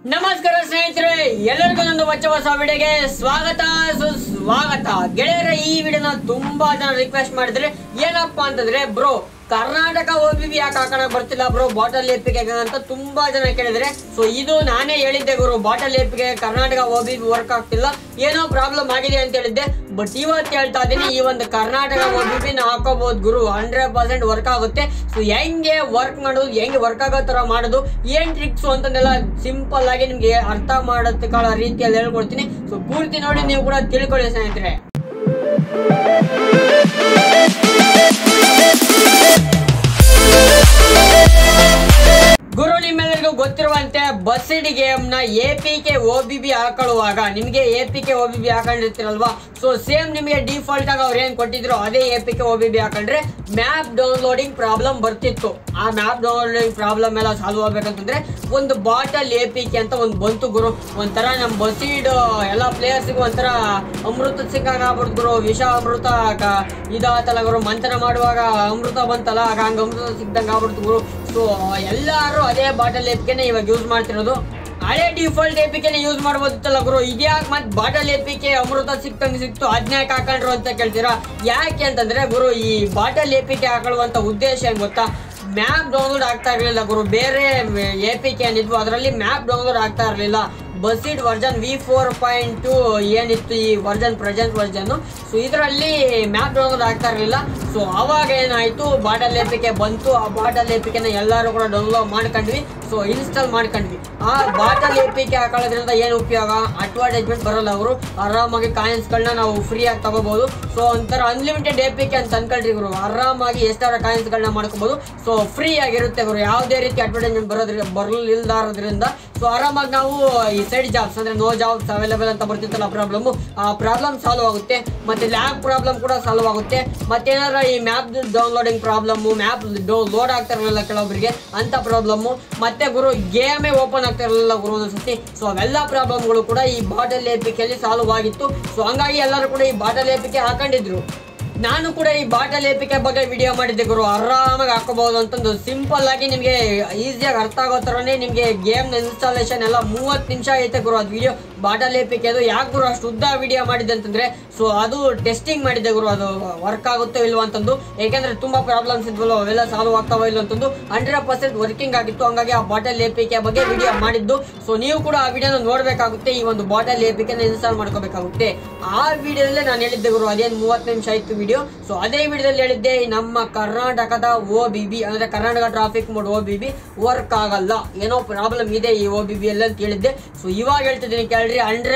ನಮಸ್ಕಾರ ಸ್ನೇಹಿತರೆ, ಎಲ್ಲರಿಗೂ ಒಂದು ಹೊಸ ವಿಡಿಯೋಗೆ ಸ್ವಾಗತ ಸುಸ್ವಾಗತ. ಗೆಳೆಯರ ಈ ವಿಡಿಯೋನ ತುಂಬಾ ಜನ ರಿಕ್ವೆಸ್ಟ್ ಮಾಡಿದ್ರೆ ಏನಪ್ಪಾ ಅಂತಂದ್ರೆ, ಬ್ರೋ ಕರ್ನಾಟಕ OBB ಯಾಕೆ ಹಾಕೋಣ ಬರ್ತಿಲ್ಲ ಬ್ರೋ, ಬಾಟಲ್ ಎಪಿಗೆ ಅಂತ ತುಂಬಾ ಜನ ಕೇಳಿದ್ರೆ. ಸೊ ಇದು ನಾನೇ ಹೇಳಿದ್ದೆ ಗುರು, ಬಾಟಲ್ ಎಪಿಗೆ ಕರ್ನಾಟಕ OBB ವರ್ಕ್ ಆಗ್ತಿಲ್ಲ, ಏನೋ ಪ್ರಾಬ್ಲಮ್ ಆಗಿದೆ ಅಂತ ಹೇಳಿದ್ದೆ. ಬಟ್ ಇವತ್ತು ಹೇಳ್ತಾ ಇದೀನಿ, ಈ ಒಂದು ಕರ್ನಾಟಕ OBB ನ ಹಾಕೋಬಹುದು ಗುರು, 100% ವರ್ಕ್ ಆಗುತ್ತೆ. ಸೊ ಹೆಂಗೆ ವರ್ಕ್ ಮಾಡೋದು, ಹೆಂಗೆ ವರ್ಕ್ ಆಗೋ ತರ ಮಾಡೋದು, ಏನ್ ಟ್ರಿಕ್ಸ್ ಅಂತಂದೆಲ್ಲ ಸಿಂಪಲ್ ಆಗಿ ನಿಮ್ಗೆ ಅರ್ಥ ಮಾಡೋದಕ್ಕೆ ರೀತಿಯಲ್ಲಿ ಹೇಳ್ಕೊಡ್ತೀನಿ. ಸೊ ಪೂರ್ತಿ ನೋಡಿ ನೀವು ಕೂಡ ತಿಳ್ಕೊಳ್ಳಿ ಸ್ನೇಹಿತರೆ. ಗುರು, ನಿಮ್ಮೆಲ್ಲರಿಗೂ ಗೊತ್ತಿರುವಂತೆ ಬಸ್ಸಿಡ್ ಗೇಮ್ ನ APK OBB ಹಾಕೊಳ್ಳುವಾಗ ನಿಮ್ಗೆ APK OBB ಹಾಕೊಂಡಿರ್ತೀರಲ್ವಾ, ಸೊ ಸೇಮ್ ನಿಮಗೆ ಡಿಫಾಲ್ಟ್ ಆಗಿ ಅವ್ರು ಏನ್ ಕೊಟ್ಟಿದ್ರು ಅದೇ APK OBB ಹಾಕೊಂಡ್ರೆ ಮ್ಯಾಪ್ ಡೌನ್ಲೋಡಿಂಗ್ ಪ್ರಾಬ್ಲಮ್ ಬರ್ತಿತ್ತು. ಆ ಮ್ಯಾಪ್ ಡೌನ್ಲೋಡಿಂಗ್ ಪ್ರಾಬ್ಲಮ್ ಎಲ್ಲ ಸಾಲ್ವ್ ಆಗ್ಬೇಕಂತಂದ್ರೆ ಒಂದು ಬಾಟಲ್ APK ಅಂತ ಒಂದು ಬಂತು ಗುರು. ಒಂಥರ ನಮ್ ಬಸ್ಸಿಡ್ ಎಲ್ಲಾ ಪ್ಲೇಯರ್ಸ್ಗೂ ಒಂಥರ ಅಮೃತ ಸಿಕ್ಕಾಗ ಆಗ್ಬಿಡ್ತು ಗುರು, ವಿಷ ಅಮೃತ ಇದಾತಲ್ಲ ಗುರು, ಮಂಥನ ಮಾಡುವಾಗ ಅಮೃತ ಬಂತಲ್ಲ, ಹಂಗ ಅಮೃತ ಸಿಕ್ದಂಗ ಆಗ್ಬಿಡ್ತು ಗುರು. ಸೊ ಎಲ್ಲಾರು ಅದೇ ಬಾಟಲ್ APK ಇವಾಗ ಯೂಸ್ ಮಾಡ್ತಿರೋದು. ಹಳೆ ಡಿಫಾಲ್ಟ್ APK ಯೂಸ್ ಮಾಡ್ಬೋದಿತ್ತಲ್ಲ ಗುರು, ಇದ್ಯಾಕೆ ಮತ್ತೆ ಬಾಟಲ್ APK ಅಮೃತ ಸಿಕ್ತಂಗೆ ಸಿಕ್ತು ಅದನ್ಯಾಕೆ ಹಾಕೊಂಡ್ರು ಅಂತ ಕೇಳ್ತೀರಾ. ಯಾಕೆ ಅಂತಂದ್ರೆ ಗುರು, ಈ ಬಾಟಲ್ APK ಹಾಕೊಳ್ಳುವಂತ ಉದ್ದೇಶ ಏನ್ ಗೊತ್ತಾ, ಮ್ಯಾಪ್ ಡೌನ್ಲೋಡ್ ಆಗ್ತಾ ಇರ್ಲಿಲ್ಲ ಗುರು. ಬೇರೆ APK ಏನಿದ್ವು ಅದರಲ್ಲಿ ಮ್ಯಾಪ್ ಡೌನ್ಲೋಡ್ ಆಗ್ತಾ ಇರ್ಲಿಲ್ಲ. ಬಸ್ಸಿಡ್ ವರ್ಷನ್ V4.2 ಏನಿತ್ತು ಈ ವರ್ಷನ್, ಪ್ರೆಸೆಂಟ್ ವರ್ಷನ್, ಸೊ ಇದರಲ್ಲಿ ಮ್ಯಾಪ್ ಡೌನ್ಲೋಡ್ ಆಗ್ತಾ ಇರಲಿಲ್ಲ. ಸೊ ಅವಾಗ ಏನಾಯ್ತು, ಬಾಟಲ್ APK ಬಂತು. ಆ ಬಾಟಲ್ APK ನ ಎಲ್ಲರೂ ಕೂಡ ಡೌನ್ಲೋಡ್ ಮಾಡ್ಕೊಂಡ್ವಿ, ಸೊ ಇನ್ಸ್ಟಾಲ್ ಮಾಡ್ಕೊಂಡ್ವಿ. ಆ ಬಾಟಲ್ APK ಹಾಕೊಳ್ಳೋದ್ರಿಂದ ಏನು ಉಪಯೋಗ, ಅಡ್ವರ್ಟೈಸ್ಮೆಂಟ್ ಬರಲ್ಲ, ಅವರು ಆರಾಮಾಗಿ ಕಾಯಿನ್ಸ್ಗಳನ್ನ ನಾವು ಫ್ರೀ ಆಗಿ ತಗೋಬಹುದು. ಸೊ ಒಂಥರ ಅನ್ಲಿಮಿಟೆಡ್ APK ಅಂತ ಅನ್ಕೊಳ್ರಿ ಗುರು, ಆರಾಮಾಗಿ ಎಷ್ಟಾರ ಕಾಯಿನ್ಸ್ಗಳನ್ನ ಮಾಡ್ಕೋಬಹುದು. ಸೊ ಫ್ರೀ ಆಗಿರುತ್ತೆ ಗುರು, ಯಾವುದೇ ರೀತಿ ಅಡ್ವರ್ಟೈಸ್ಮೆಂಟ್ ಬರಲಿಲ್ದಾರೋದ್ರಿಂದ. ಸೊ ಆರಾಮಾಗಿ ನಾವು ಈ ಸೈಡ್ ಜಾಬ್ಸ್ ಅಂದ್ರೆ ನೋ ಜಾಬ್ಸ್ ಅವೈಲೇಬಲ್ ಅಂತ ಬರ್ತಿತ್ತಲ್ಲ ಪ್ರಾಬ್ಲಮ್, ಆ ಪ್ರಾಬ್ಲಮ್ ಸಾಲ್ವ್ ಆಗುತ್ತೆ. ಮತ್ತೆ ಲ್ಯಾಗ್ ಪ್ರಾಬ್ಲಮ್ ಕೂಡ ಸಾಲ್ವ್ ಆಗುತ್ತೆ. ಮತ್ತೇನಾರ ಈ map downloading problem, map load ಆಗ್ತಾ ಇರಲಿಲ್ಲ ಕೆಲವೊಬ್ಬರಿಗೆ ಅಂತ ಪ್ರಾಬ್ಲಮ್. ಮತ್ತೆ ಗುರು ಗೇಮೇ ಓಪನ್ ಆಗ್ತಾ ಇರಲಿಲ್ಲ ಗುರು ಒಂದೊಂದ್ಸತಿ. ಸೊ ಅವೆಲ್ಲ ಪ್ರಾಬ್ಲಮ್ಗಳು ಕೂಡ ಈ ಬಾಟಲ್ APK ಅಲ್ಲಿ ಸಾಲ್ವ್ ಆಗಿತ್ತು. ಸೊ ಹಂಗಾಗಿ ಎಲ್ಲರೂ ಕೂಡ ಈ ಬಾಟಲ್ APK ಹಾಕೊಂಡಿದ್ರು. ನಾನು ಕೂಡ ಈ ಬಾಟಲ್ APK ಬಗ್ಗೆ ವಿಡಿಯೋ ಮಾಡಿದ್ದೆ ಗುರು, ಆರಾಮಾಗಿ ಹಾಕೋಬಹುದು ಅಂತಂದು. ಸಿಂಪಲ್ ಆಗಿ ನಿಮಗೆ ಈಸಿಯಾಗಿ ಅರ್ಥ ಆಗೋ ತರನೇ ನಿಮಗೆ ಗೇಮ್ ಇನ್ಸ್ಟಾಲೇಷನ್ ಎಲ್ಲ 30 ನಿಮಿಷ ಐತೆ ಗುರು ಅದು ವಿಡಿಯೋ, ಬಾಟಲ್ APK ಅದು. ಯಾಕೆ ಗುರು ಅಷ್ಟು ಉದ್ದ ವಿಡಿಯೋ ಮಾಡಿದ್ದೆ ಅಂತಂದ್ರೆ, ಸೊ ಅದು ಟೆಸ್ಟಿಂಗ್ ಮಾಡಿದ್ದೆ ಗುರು, ಅದು ವರ್ಕ್ ಆಗುತ್ತೋ ಇಲ್ವೋ ಅಂತಂದು. ಯಾಕೆಂದ್ರೆ ತುಂಬಾ ಪ್ರಾಬ್ಲಮ್ಸ್ ಇದ್ವಲ್ಲ, ಅವೆಲ್ಲ ಸಾಲ್ವ್ ಆಗ್ತಾವ ಇಲ್ಲ ಅಂತಂದು 100% ವರ್ಕಿಂಗ್ ಆಗಿತ್ತು. ಹಂಗಾಗಿ ಆ ಬಾಟಲ್ APK ಬಗ್ಗೆ ವಿಡಿಯೋ ಮಾಡಿದ್ದು. ಸೊ ನೀವು ಕೂಡ ಆ ವಿಡಿಯೋನ ನೋಡ್ಬೇಕಾಗುತ್ತೆ, ಈ ಒಂದು ಬಾಟಲ್ APK ನ ಇನ್ಸ್ಟಾಲ್ ಮಾಡ್ಕೋಬೇಕಾಗುತ್ತೆ. ಆ ವಿಡಿಯೋದಲ್ಲೇ ನಾನು ಹೇಳಿದ್ದೆ ಗುರು, ಅದೇನು 30 ನಿಮಿಷ ಆಯ್ತು ವಿಡಿಯೋ. ಸೊ ಅದೇ ವಿಡಿಯೋದಲ್ಲಿ ಹೇಳಿದ್ದೆ, ನಮ್ಮ ಕರ್ನಾಟಕದ OBB ಅಂದ್ರೆ Karnataka traffic mode OBB work ಆಗಲ್ಲ, ಏನೋ ಪ್ರಾಬ್ಲಮ್ ಇದೆ ಈ OBB ಎಲ್ಲ ಅಂತ ಹೇಳಿದ್ದೆ. ಸೊ ಇವಾಗ ಹೇಳ್ತಿದ್ದೀನಿ ಕೇಳ್ರಿ,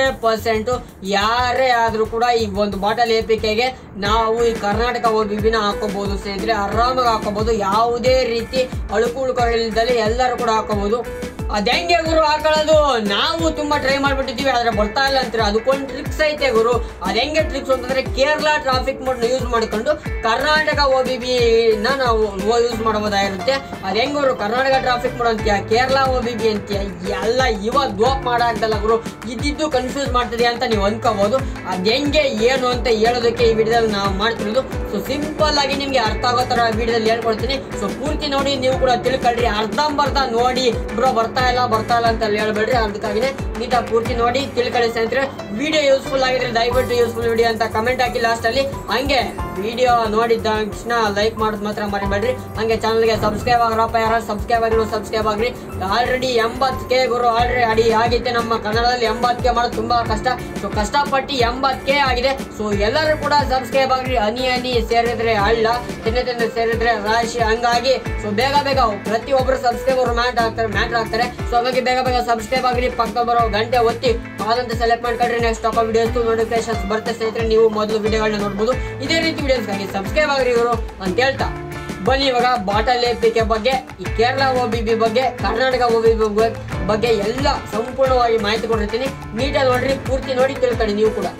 100% ಯಾರೇ ಆದ್ರೂ ಕೂಡ ಈ ಒಂದು ಬಾಟಲ್ APK ಗೆ ನಾವು ಈ ಕರ್ನಾಟಕ OBB ನ ಹಾಕೋಬಹುದು ಸ್ನೇಹಿತರೆ, ಆರಾಮಾಗಿ ಹಾಕೋಬಹುದು. ಯಾವುದೇ ರೀತಿ ಅಳುಕುಳುಕಳಿಲ್ದಲೆ ಎಲ್ಲರೂ ಕೂಡ ಹಾಕೋಬಹುದು. ಅದ್ ಹೆಂಗೆ ಗುರು ಹಾಕೊಳ್ಳೋದು, ನಾವು ತುಂಬಾ ಟ್ರೈ ಮಾಡ್ಬಿಟ್ಟಿದೀವಿ ಆದ್ರೆ ಬರ್ತಾ ಇಲ್ಲ ಅಂತೀರ. ಅದಕ್ಕೊಂದು ಟ್ರಿಕ್ಸ್ ಐತೆ ಗುರು. ಅದ್ ಹೆಂಗೆ ಟ್ರಿಕ್ಸ್ ಅಂತಂದ್ರೆ, ಕೇರಳ ಟ್ರಾಫಿಕ್ ಮೋಡ್ ಯೂಸ್ ಮಾಡ್ಕೊಂಡು ಕರ್ನಾಟಕ OBB ನ ನಾವು ಯೂಸ್ ಮಾಡಬಹುದಾಗಿರುತ್ತೆ. ಅದ್ ಹೆಂಗ್ ಗುರು, ಕರ್ನಾಟಕ ಟ್ರಾಫಿಕ್ ಮೋಡ್ ಅಂತೀಯ, ಕೇರಳ OBB ಅಂತೀಯ, ಎಲ್ಲ ಇವಾಗ ದ್ವಾಪ್ ಮಾಡಾಗ್ದಲ್ಲ ಗುರು, ಇದ್ದಿದ್ದು ಕನ್ಫ್ಯೂಸ್ ಮಾಡ್ತಿದೆ ಅಂತ ನೀವು ಅನ್ಕೋಬಹುದು. ಅದ್ ಹೆಂಗೆ ಏನು ಅಂತ ಹೇಳೋದಕ್ಕೆ ಈ ವಿಡಿಯೋದಲ್ಲಿ ನಾವು ಮಾಡ್ತಿರೋದು. ಸೊ ಸಿಂಪಲ್ ಆಗಿ ನಿಮ್ಗೆ ಅರ್ಥ ಆಗೋ ತರ ವಿಡಿಯೋದಲ್ಲಿ ಹೇಳ್ಕೊಡ್ತೀನಿ. ಸೊ ಪೂರ್ತಿ ನೋಡಿ ನೀವು ಕೂಡ ತಿಳ್ಕೊಳ್ರಿ. ಅರ್ಧಂಬರ್ಧ ನೋಡಿ ಬ್ರೋ ಬರ್ತಾ ಇಲ್ಲ ಅಂತ ಹೇಳ್ಬೇಡ್ರಿ, ಅದಕ್ಕಾಗಿನೇ ನೀಟಾಗಿ ಪೂರ್ತಿ ನೋಡಿ ತಿಳ್ಕೊಳ್ಳಿ ಸ್ನೇಹಿತರೆ. ವಿಡಿಯೋ ಯೂಸ್ಫುಲ್ ಆಗಿದ್ರೆ ದಯವಿಟ್ಟು ಯೂಸ್ಫುಲ್ ವಿಡಿಯೋ ಅಂತ ಕಮೆಂಟ್ ಹಾಕಿ ಲಾಸ್ಟ್ ಅಲ್ಲಿ. ಹಂಗೆ ವಿಡಿಯೋ ನೋಡಿದ ತಕ್ಷಣ ಲೈಕ್ ಮಾಡೋದು ಮಾತ್ರ ಮರಿಬೇಡ್ರಿ. ಹಂಗೆ ಚಾನಲ್ಗೆ ಸಬ್ಸ್ಕ್ರೈಬ್ ಆಗ್ರಪ್ಪ, ಯಾರು ಸಬ್ಸ್ಕ್ರೈಬ್ ಆಗಿರೋ ಸಬ್ಸ್ಕ್ರೈಬ್ ಆಗ್ರಿ. ಆಲ್ರೆಡಿ 80K ಗುರು ಆಲ್ರೆಡಿ ಆಗೈತೆ. ನಮ್ಮ ಕನ್ನಡದಲ್ಲಿ 80K ಮಾಡೋದು ತುಂಬಾ ಕಷ್ಟ. ಸೊ ಕಷ್ಟಪಟ್ಟು 80K ಆಗಿದೆ. ಸೊ ಎಲ್ಲರೂ ಕೂಡ ಸಬ್ಸ್ಕ್ರೈಬ್ ಆಗ್ರಿ. ಹನಿ ಸೇರಿದ್ರೆ ಹಳ್ಳ, ತಿನ್ನೆ ಸೇರಿದ್ರೆ ರಾಶಿ, ಹಂಗಾಗಿ ಸೊ ಬೇಗ ಪ್ರತಿಯೊಬ್ಬರು ಸಬ್ಸ್ಕ್ರೈಬರ್ ಮ್ಯಾಟರ್ ಆಗ್ತಾರೆ. ಸೊ ಹಾಗಾಗಿ ಬೇಗ ಸಬ್ಸ್ಕ್ರೈಬ್ ಆಗ್ರಿ. ಪಕ್ಕ ಬರೋ ಗಂಟೆ ಒತ್ತಿ ಅದಂತ ಸೆಲೆಕ್ಟ್ ಮಾಡ್ಕೊಂಡ್ರೆ ನೆಕ್ಸ್ಟ್ ಟಾಪ್ ವಿಡಿಯೋಸ್ ನೋಟಿಫಿಕೇಶನ್ಸ್ ಬರುತ್ತೆ ಸ್ನೇಹಿತರೆ. ನೀವು ಮೊದಲು ವಿಡಿಯೋಗಳನ್ನ ನೋಡ್ಬೋದು. ಇದೇ ರೀತಿ ವಿಡಿಯೋಸ್ಗಾಗಿ ಸಬ್ಸ್ಕ್ರೈಬ್ ಆಗ್ರಿ ಇವರು ಅಂತ ಹೇಳ್ತಾ ಬನ್ನಿ ಇವಾಗ ಬಾಟಲ್ APK ಬಗ್ಗೆ, ಈ ಕೇರಳ OBB ಬಗ್ಗೆ, ಕರ್ನಾಟಕ OBB ಬಗ್ಗೆ ಎಲ್ಲ ಸಂಪೂರ್ಣವಾಗಿ ಮಾಹಿತಿ ಕೊಟ್ಟಿರ್ತೀನಿ. ನೀಟಾಗಿ ನೋಡ್ರಿ, ಪೂರ್ತಿ ನೋಡಿ ತಿಳ್ಕೊಳ್ಳಿ ನೀವು ಕೂಡ.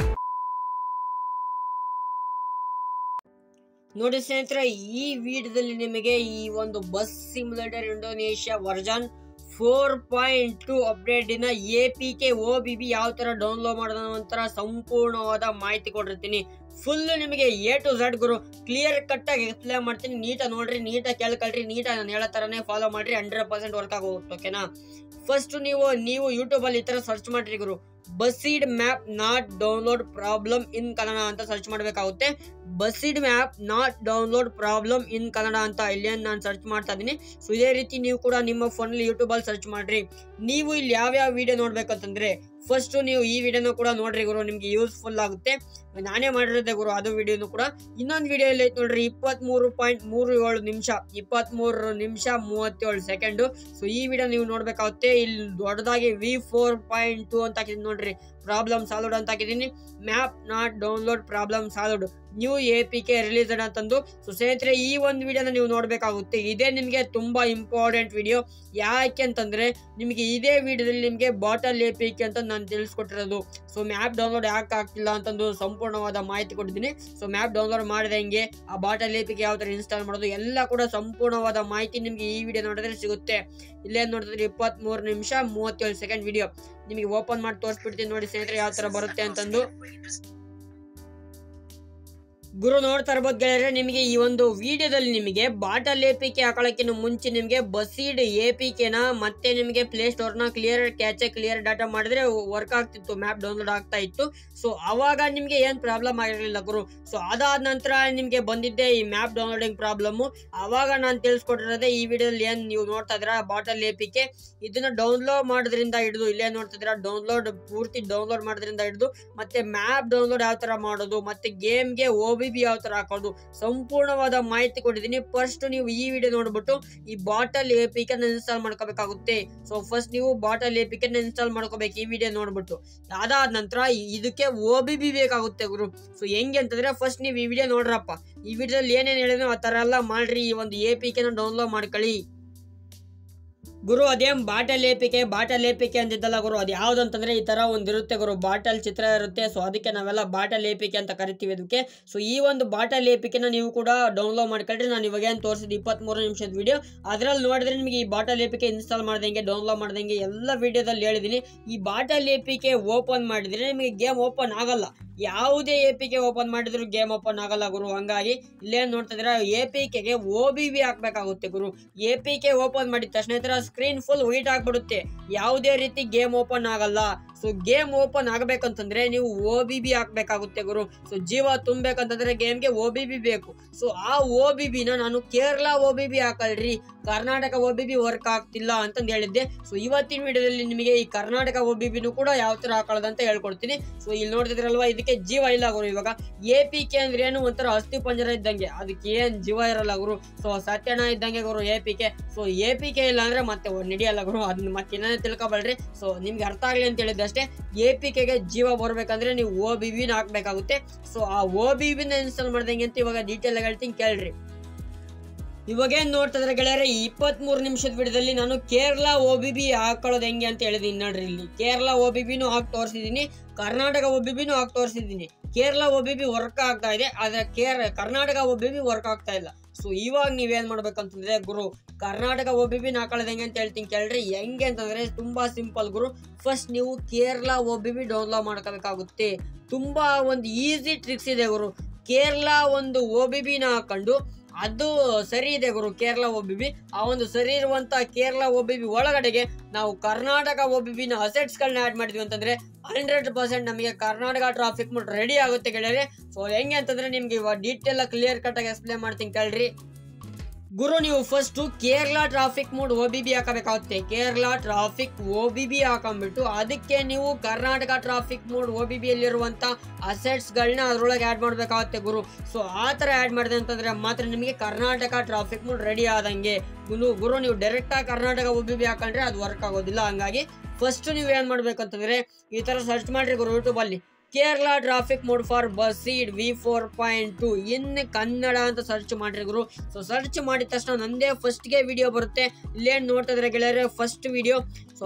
ನೋಡಿ ಸ್ನೇಹಿತರೆ, ಈ ವಿಡಿಯೋದಲ್ಲಿ ನಿಮಗೆ ಈ ಒಂದು bus simulator Indonesia version 4.2 update in APK OBB ಯಾವ ತರ ಡೌನ್ಲೋಡ್ ಮಾಡೋದು ಒಂಥರ ಸಂಪೂರ್ಣವಾದ ಮಾಹಿತಿ ಕೊಟ್ಟಿರ್ತೀನಿ. ಫುಲ್ ನಿಮಗೆ A to Z ಗುರು ಕ್ಲಿಯರ್ ಕಟ್ ಆಗಿ ಎಕ್ಸ್ಪ್ಲೇನ್ ಮಾಡ್ತೀನಿ. ನೀಟಾಗಿ ನೋಡ್ರಿ, ನೀಟಾಗಿ ಕೇಳ್ಕೊಳ್ರಿ, ನೀಟಾಗಿ ನಾನು ಹೇಳೋ ತರನೇ ಫಾಲೋ ಮಾಡ್ರಿ. 100% ವರ್ಕ್ ಆಗೋಗುತ್ತೆ. ಓಕೆನಾ? ಫಸ್ಟ್ ನೀವು ಯೂಟ್ಯೂಬ್ ಅಲ್ಲಿ ಈ ತರ ಸರ್ಚ್ ಮಾಡ್ರಿ ಗುರು, Bussid map not download problem in Kannada ಅಂತ ಸರ್ಚ್ ಮಾಡ್ಬೇಕಾಗುತ್ತೆ. Bussid map not download problem in Kannada ಅಂತ ಇಲ್ಲಿ ನಾನು ಸರ್ಚ್ ಮಾಡ್ತಾ ಇದೀನಿ. ಸೊ ಇದೇ ರೀತಿ ನೀವು ಕೂಡ ನಿಮ್ಮ ಫೋನ್ ಅಲ್ಲಿ ಯೂಟ್ಯೂಬ್ ಅಲ್ಲಿ ಸರ್ಚ್ ಮಾಡ್ರಿ. ನೀವು ಇಲ್ಲಿ ಯಾವ ವಿಡಿಯೋ ನೋಡ್ಬೇಕಂತಂದ್ರೆ ಫಸ್ಟ್ ನೀವು ಈ ವಿಡಿಯೋನು ಕೂಡ ನೋಡ್ರಿ ಗುರು, ನಿಮ್ಗೆ ಯೂಸ್ಫುಲ್ ಆಗುತ್ತೆ. ನಾನೇ ಮಾಡಿರೋದೆ ಗುರು ಅದು ವಿಡಿಯೋನು ಕೂಡ. ಇನ್ನೊಂದು ವಿಡಿಯೋ ಇಲ್ಲಿ ಐತೆ ನೋಡ್ರಿ, 23.37 ನಿಮಿಷ 23 ನಿಮಿಷ 37 ಸೆಕೆಂಡ್. ಸೊ ಈ ವಿಡಿಯೋ ನೀವು ನೋಡ್ಬೇಕಾಗುತ್ತೆ. ಇಲ್ಲಿ ದೊಡ್ಡದಾಗಿ V4.2 ಅಂತ ಹಾಕಿದೀನಿ ನೋಡ್ರಿ, ಪ್ರಾಬ್ಲಮ್ ಸಾಲ್ವ್ಡ್ ಅಂತ ಹಾಕಿದೀನಿ. Map not download problem solved, new APK release ಅಂತಂದು. ಸೊ ಸ್ನೇಹಿತರೆ ಈ ಒಂದು ವಿಡಿಯೋನ ನೀವು ನೋಡ್ಬೇಕಾಗುತ್ತೆ. ಇದೇ ನಿಮ್ಗೆ ತುಂಬಾ ಇಂಪಾರ್ಟೆಂಟ್ ವಿಡಿಯೋ. ಯಾಕೆ ಅಂತಂದ್ರೆ ನಿಮ್ಗೆ ಇದೇ ವಿಡಿಯೋದಲ್ಲಿ ನಿಮ್ಗೆ ಬಾಟಲ್ APK ಅಂತ ನಾನು ತಿಳಿಸ್ಕೊಟ್ಟಿರೋದು. ಸೊ ಮ್ಯಾಪ್ ಡೌನ್ಲೋಡ್ ಯಾಕೆ ಆಗ್ತಿಲ್ಲ ಅಂತಂದು ಸಂಪೂರ್ಣವಾದ ಮಾಹಿತಿ ಕೊಟ್ಟಿದ್ದೀನಿ. ಸೊ ಮ್ಯಾಪ್ ಡೌನ್ಲೋಡ್ ಮಾಡಿದ ಹೆಂಗೆ, ಆ ಬಾಟಲ್ APK ಯಾವ ತರ ಇನ್ಸ್ಟಾಲ್ ಮಾಡೋದು ಎಲ್ಲ ಕೂಡ ಸಂಪೂರ್ಣವಾದ ಮಾಹಿತಿ ನಿಮ್ಗೆ ಈ ವಿಡಿಯೋ ನೋಡಿದ್ರೆ ಸಿಗುತ್ತೆ. ಇಲ್ಲೇ ನೋಡಿದ್ರೆ 23 ನಿಮಿಷ 37 ಸೆಕೆಂಡ್ ವಿಡಿಯೋ ನಿಮಗೆ ಓಪನ್ ಮಾಡಿ ತೋರಿಸ್ಬಿಡ್ತೀನಿ ನೋಡಿ ಸ್ನೇಹಿತರೆ ಯಾವ ತರ ಬರುತ್ತೆ ಅಂತಂದು. ಗುರು ನೋಡ್ತಾ ಇರ್ಬೋದು ಗೆಳೆಯರೆ, ನಿಮಗೆ ಈ ಒಂದು ವಿಡಿಯೋದಲ್ಲಿ ನಿಮಗೆ ಬಾಟಲ್ APK ಹಾಕೊಳ್ಳೋಕ್ಕಿಂತ ಮುಂಚೆ ನಿಮಗೆ ಬಸ್ಸೀಡ್ APK ನ ಮತ್ತೆ ನಿಮಗೆ ಪ್ಲೇ ಸ್ಟೋರ್ ನ ಕ್ಲಿಯರ್ ಡಾಟಾ ಮಾಡಿದ್ರೆ ವರ್ಕ್ ಆಗ್ತಿತ್ತು, ಮ್ಯಾಪ್ ಡೌನ್ಲೋಡ್ ಆಗ್ತಾ ಇತ್ತು. ಸೊ ಅವಾಗ ನಿಮ್ಗೆ ಏನ್ ಪ್ರಾಬ್ಲಮ್ ಆಗಿರಲಿಲ್ಲ ಗುರು. ಸೊ ಅದಾದ ನಂತರ ನಿಮ್ಗೆ ಬಂದಿದ್ದೆ ಈ ಮ್ಯಾಪ್ ಡೌನ್ಲೋಡಿಂಗ್ ಪ್ರಾಬ್ಲಮ್. ಅವಾಗ ನಾನು ತಿಳಿಸ್ಕೊಟ್ಟಿರೋದೇ ಈ ವಿಡಿಯೋದಲ್ಲಿ ಏನ್ ನೀವು ನೋಡ್ತಾ ಇದ್ದೀರಾ ಬಾಟಲ್ APK, ಇದನ್ನ ಡೌನ್ಲೋಡ್ ಮಾಡೋದ್ರಿಂದ ಹಿಡಿದು ಇಲ್ಲೇ ನೋಡ್ತಿದ್ದೀರಾ ಡೌನ್ಲೋಡ್ ಪೂರ್ತಿ ಡೌನ್ಲೋಡ್ ಮಾಡೋದ್ರಿಂದ ಹಿಡಿದು ಮತ್ತೆ ಮ್ಯಾಪ್ ಡೌನ್ಲೋಡ್ ಯಾವ ತರ ಮಾಡೋದು ಮತ್ತೆ ಗೇಮ್ಗೆ OBB ಯಾವ ತರ ಹಾಕೋದು ಸಂಪೂರ್ಣವಾದ ಮಾಹಿತಿ ಕೊಟ್ಟಿದ್ದೀನಿ. ಫಸ್ಟ್ ನೀವು ಈ ವಿಡಿಯೋ ನೋಡ್ಬಿಟ್ಟು ಈ ಬಾಟಲ್ APK ನ ಇನ್ಸ್ಟಾಲ್ ಮಾಡ್ಕೋಬೇಕಾಗುತ್ತೆ. ಸೊ ಫಸ್ಟ್ ನೀವು ಬಾಟಲ್ APK ನ ಇನ್ಸ್ಟಾಲ್ ಮಾಡ್ಕೋಬೇಕು ಈ ವಿಡಿಯೋ ನೋಡ್ಬಿಟ್ಟು. ಅದಾದ ನಂತರ ಇದಕ್ಕೆ OBB ಬೇಕಾಗುತ್ತೆ ಗುರು. ಸೊ ಹೆಂಗೆ ಅಂತಂದ್ರೆ ಫಸ್ಟ್ ನೀವು ಈ ವಿಡಿಯೋ ನೋಡ್ರಪ್ಪ, ಈ ವಿಡಿಯೋದಲ್ಲಿ ಏನೇನು ಹೇಳಿದ್ರು ಆ ತರ ಎಲ್ಲ ಮಾಡ್ರಿ, ಈ ಒಂದು APK ನ ಡೌನ್ಲೋಡ್ ಮಾಡ್ಕೊಳ್ಳಿ ಗುರು. ಅದೇನ್ ಬಾಟಲ್ APK ಅಂತಿದ್ದಲ್ಲ ಗುರು, ಅದು ಯಾವ್ದಂತಂದ್ರೆ ಈ ತರ ಒಂದಿರುತ್ತೆ ಗುರು, ಬಾಟಲ್ ಚಿತ್ರ ಇರುತ್ತೆ. ಸೊ ಅದಕ್ಕೆ ನಾವೆಲ್ಲ ಬಾಟಲ್ APK ಅಂತ ಕರಿತೀವಿ ಅದಕ್ಕೆ. ಸೊ ಈ ಒಂದು ಬಾಟಲ್ APK ನ ನೀವು ಕೂಡ ಡೌನ್ಲೋಡ್ ಮಾಡ್ಕೊಳ್ರಿ. ನಾನು ಇವಾಗ ಏನು ತೋರಿಸಿದ 23 ನಿಮಿಷದ ವಿಡಿಯೋ ಅದ್ರಲ್ಲಿ ನೋಡಿದ್ರೆ ನಿಮಗೆ ಈ ಬಾಟಲ್ APK ಇನ್ಸ್ಟಾಲ್ ಮಾಡ್ದಂಗೆ ಡೌನ್ಲೋಡ್ ಮಾಡ್ದಂಗೆ ಎಲ್ಲ ವಿಡಿಯೋದಲ್ಲಿ ಹೇಳಿದೀನಿ. ಈ ಬಾಟಲ್ APK ಓಪನ್ ಮಾಡಿದ್ರೆ ನಿಮಗೆ ಗೇಮ್ ಓಪನ್ ಆಗಲ್ಲ, ಯಾವುದೇ APK ಓಪನ್ ಮಾಡಿದ್ರು ಗೇಮ್ ಓಪನ್ ಆಗಲ್ಲ ಗುರು. ಹಂಗಾಗಿ ಇಲ್ಲೇನ್ ನೋಡ್ತಿದ್ರೆ APK ಗೆ OBB ಹಾಕ್ಬೇಕಾಗುತ್ತೆ ಗುರು. APK ಓಪನ್ ಮಾಡಿದ ತಕ್ಷಣ ಸ್ಕ್ರೀನ್ ಫುಲ್ ವೈಟ್ ಆಗ್ಬಿಡುತ್ತೆ, ಯಾವುದೇ ರೀತಿ ಗೇಮ್ ಓಪನ್ ಆಗಲ್ಲ. ಸೊ ಗೇಮ್ ಓಪನ್ ಆಗ್ಬೇಕಂತಂದ್ರೆ ನೀವು OBB ಹಾಕ್ಬೇಕಾಗುತ್ತೆ ಗುರು. ಸೊ ಜೀವ ತುಂಬಬೇಕಂತಂದ್ರೆ ಗೇಮ್ಗೆ OBB ಬೇಕು. ಸೊ ಆ OBB ನ ನಾನು ಕೇರಳ OBB ಹಾಕಲ್ರಿ, ಕರ್ನಾಟಕ OBB ವರ್ಕ್ ಆಗ್ತಿಲ್ಲ ಅಂತಂದು ಹೇಳಿದ್ದೆ. ಸೊ ಇವತ್ತಿನ ವಿಡಿಯೋದಲ್ಲಿ ನಿಮಗೆ ಈ ಕರ್ನಾಟಕ OBB ನು ಕೂಡ ಯಾವ ತರ ಹಾಕೊಳ್ಳೋದಂತ ಹೇಳ್ಕೊಡ್ತೀನಿ. ಸೊ ಇಲ್ಲಿ ನೋಡ್ತಿದ್ರಲ್ವಾ, ಇದಕ್ಕೆ ಜೀವ ಇಲ್ಲ ಗುರು. ಇವಾಗ APK ಅಂದ್ರೆ ಏನು ಒಂಥರ ಅಸ್ಥಿ ಪಂಜರ ಇದ್ದಂಗೆ, ಅದಕ್ಕೆ ಏನ್ ಜೀವ ಇರಲ್ಲ ಗುರು. ಸೊ ಸತ್ಯನ ಇದ್ದಂಗೆ ಗುರು APK. ಸೊ APK ಇಲ್ಲ ಅಂದ್ರೆ ಮತ್ತೆ ನಡೆಯಲ್ಲ ಗುರು, ಅದನ್ನ ಮತ್ತೆ ಏನೇ ತಿಳ್ಕೊಬಲ್ರಿ. ಸೊ ನಿಮ್ಗೆ ಅರ್ಥ ಆಗ್ಲಿ ಅಂತ ಹೇಳಿದ್ದೆ ಅಷ್ಟೇ. APK ಗೆ ಜೀವ ಬರ್ಬೇಕಂದ್ರೆ ನೀವು OBB ನ ಹಾಕ್ಬೇಕಾಗುತ್ತೆ. ಸೊ ಆ OBB ನ ಇನ್ಸ್ಟಾಲ್ ಮಾಡ್ದಂಗೆ ಅಂತ ಇವಾಗ ಡೀಟೇಲ್ ಆಗಿ ಹೇಳ್ತೀನಿ ಕೇಳ್ರಿ. ಇವಾಗ ಏನ್ ನೋಡ್ತಿದ್ರೆ ಗೆಳೆಯರೆ, 23 ನಿಮಿಷದ ವಿಡಿಯೋದಲ್ಲಿ ನಾನು ಕೇರಳ OBB ಹಾಕೊಳ್ಳೋದು ಹೆಂಗೆ ಅಂತ ಹೇಳಿದೀನಿ ನೋಡ್ರಿ. ಇಲ್ಲಿ ಕೇರಳ OBB ನು ಹಾಕಿ ತೋರಿಸಿದೀನಿ, ಕರ್ನಾಟಕ OBB ನು ಹಾಕಿ ತೋರಿಸಿದೀನಿ. ಕೇರಳ OBB ವರ್ಕ್ ಆಗ್ತಾ ಇದೆ, ಆದ್ರೆ ಕರ್ನಾಟಕ OBB ವರ್ಕ್ ಆಗ್ತಾ ಇಲ್ಲ. ಸೊ ಇವಾಗ ನೀವೇನ್ ಮಾಡ್ಬೇಕಂತಂದ್ರೆ ಗುರು, ಕರ್ನಾಟಕ OBB ನ ಹಾಕೊಳ್ಳೋದು ಹೆಂಗೆ ಅಂತ ಹೇಳ್ತೀನಿ ಕೇಳ್ರಿ. ಹೆಂಗೆ ಅಂತಂದ್ರೆ ತುಂಬಾ ಸಿಂಪಲ್ ಗುರು. ಫಸ್ಟ್ ನೀವು ಕೇರಳ OBB ಡೌನ್ಲೋಡ್ ಮಾಡ್ಕೋಬೇಕಾಗುತ್ತೆ. ತುಂಬಾ ಒಂದು ಈಸಿ ಟ್ರಿಕ್ಸ್ ಇದೆ ಗುರು. ಕೇರಳ ಒಂದು OBB ನ ಹಾಕೊಂಡು ಅದು ಸರಿ ಇದೆ ಗುರು ಕೇರಳ OBB. ಆ ಒಂದು ಸರಿ ಇರುವಂತ ಕೇರಳ OBB ಒಳಗಡೆಗೆ ನಾವು ಕರ್ನಾಟಕ OBB ನ ಅಸೆಟ್ಸ್ ಗಳನ್ನ ಆಡ್ ಮಾಡಿದ್ವಿ ಅಂತಂದ್ರೆ 100% ನಮಗೆ ಕರ್ನಾಟಕ ಟ್ರಾಫಿಕ್ ಮೋಡ್ ರೆಡಿ ಆಗುತ್ತೆ ಗೆಳೆಯರೆ. ಸೊ ಹೆಂಗೆ ಅಂತಂದ್ರೆ ನಿಮ್ಗೆ ಇವಾಗ ಡೀಟೇಲ್ ಕ್ಲಿಯರ್ ಕಟ್ ಆಗಿ ಎಕ್ಸ್ಪ್ಲೇನ್ ಮಾಡ್ತೀನಿ ಕೇಳ್ರಿ ಗುರು. ನೀವು first Kerala traffic mode OBB ಹಾಕಬೇಕಾಗುತ್ತೆ. ಕೇರಳ ಟ್ರಾಫಿಕ್ OBB ಹಾಕೊಂಡ್ಬಿಟ್ಟು ಅದಕ್ಕೆ ನೀವು ಕರ್ನಾಟಕ ಟ್ರಾಫಿಕ್ ಮೋಡ್ OBB ಯಲ್ಲಿರುವಂತ ಅಸೆಟ್ಸ್ ಗಳನ್ನ ಅದ್ರೊಳಗೆ ಆಡ್ ಮಾಡ್ಬೇಕಾಗುತ್ತೆ ಗುರು. ಸೊ ಆ ತರ ಆಡ್ ಮಾಡಿದೆ ಅಂತಂದ್ರೆ ಮಾತ್ರ ನಿಮಗೆ ಕರ್ನಾಟಕ ಟ್ರಾಫಿಕ್ ಮೋಡ್ ರೆಡಿ ಆದಂಗೆ ಗುರು. ನೀವು ಡೈರೆಕ್ಟ್ ಆಗಿ ಕರ್ನಾಟಕ OBB ಹಾಕೊಂಡ್ರೆ ಅದು ವರ್ಕ್ ಆಗೋದಿಲ್ಲ. ಹಂಗಾಗಿ ಫಸ್ಟ್ ನೀವು ಏನ್ ಮಾಡ್ಬೇಕಂತಂದ್ರೆ ಈ ತರ ಸರ್ಚ್ ಮಾಡ್ರಿ ಗುರು ಯೂಟ್ಯೂಬ್ ಅಲ್ಲಿ, Kerala traffic mode for Bussid V4.2 in Kannada ಅಂತ ಸರ್ಚ್ ಮಾಡ್ರಿ ಗುರು. ಸೊ ಸರ್ಚ್ ಮಾಡಿದ ತಕ್ಷಣ ನಂದೇ ಫಸ್ಟ್ ಗೆ ವಿಡಿಯೋ ಬರುತ್ತೆ. ಇಲ್ಲೇನ್ ನೋಡ್ತಾ ಇದ್ರೆ ಗೆಳೆಯರೆ ಫಸ್ಟ್ ವಿಡಿಯೋ. ಸೊ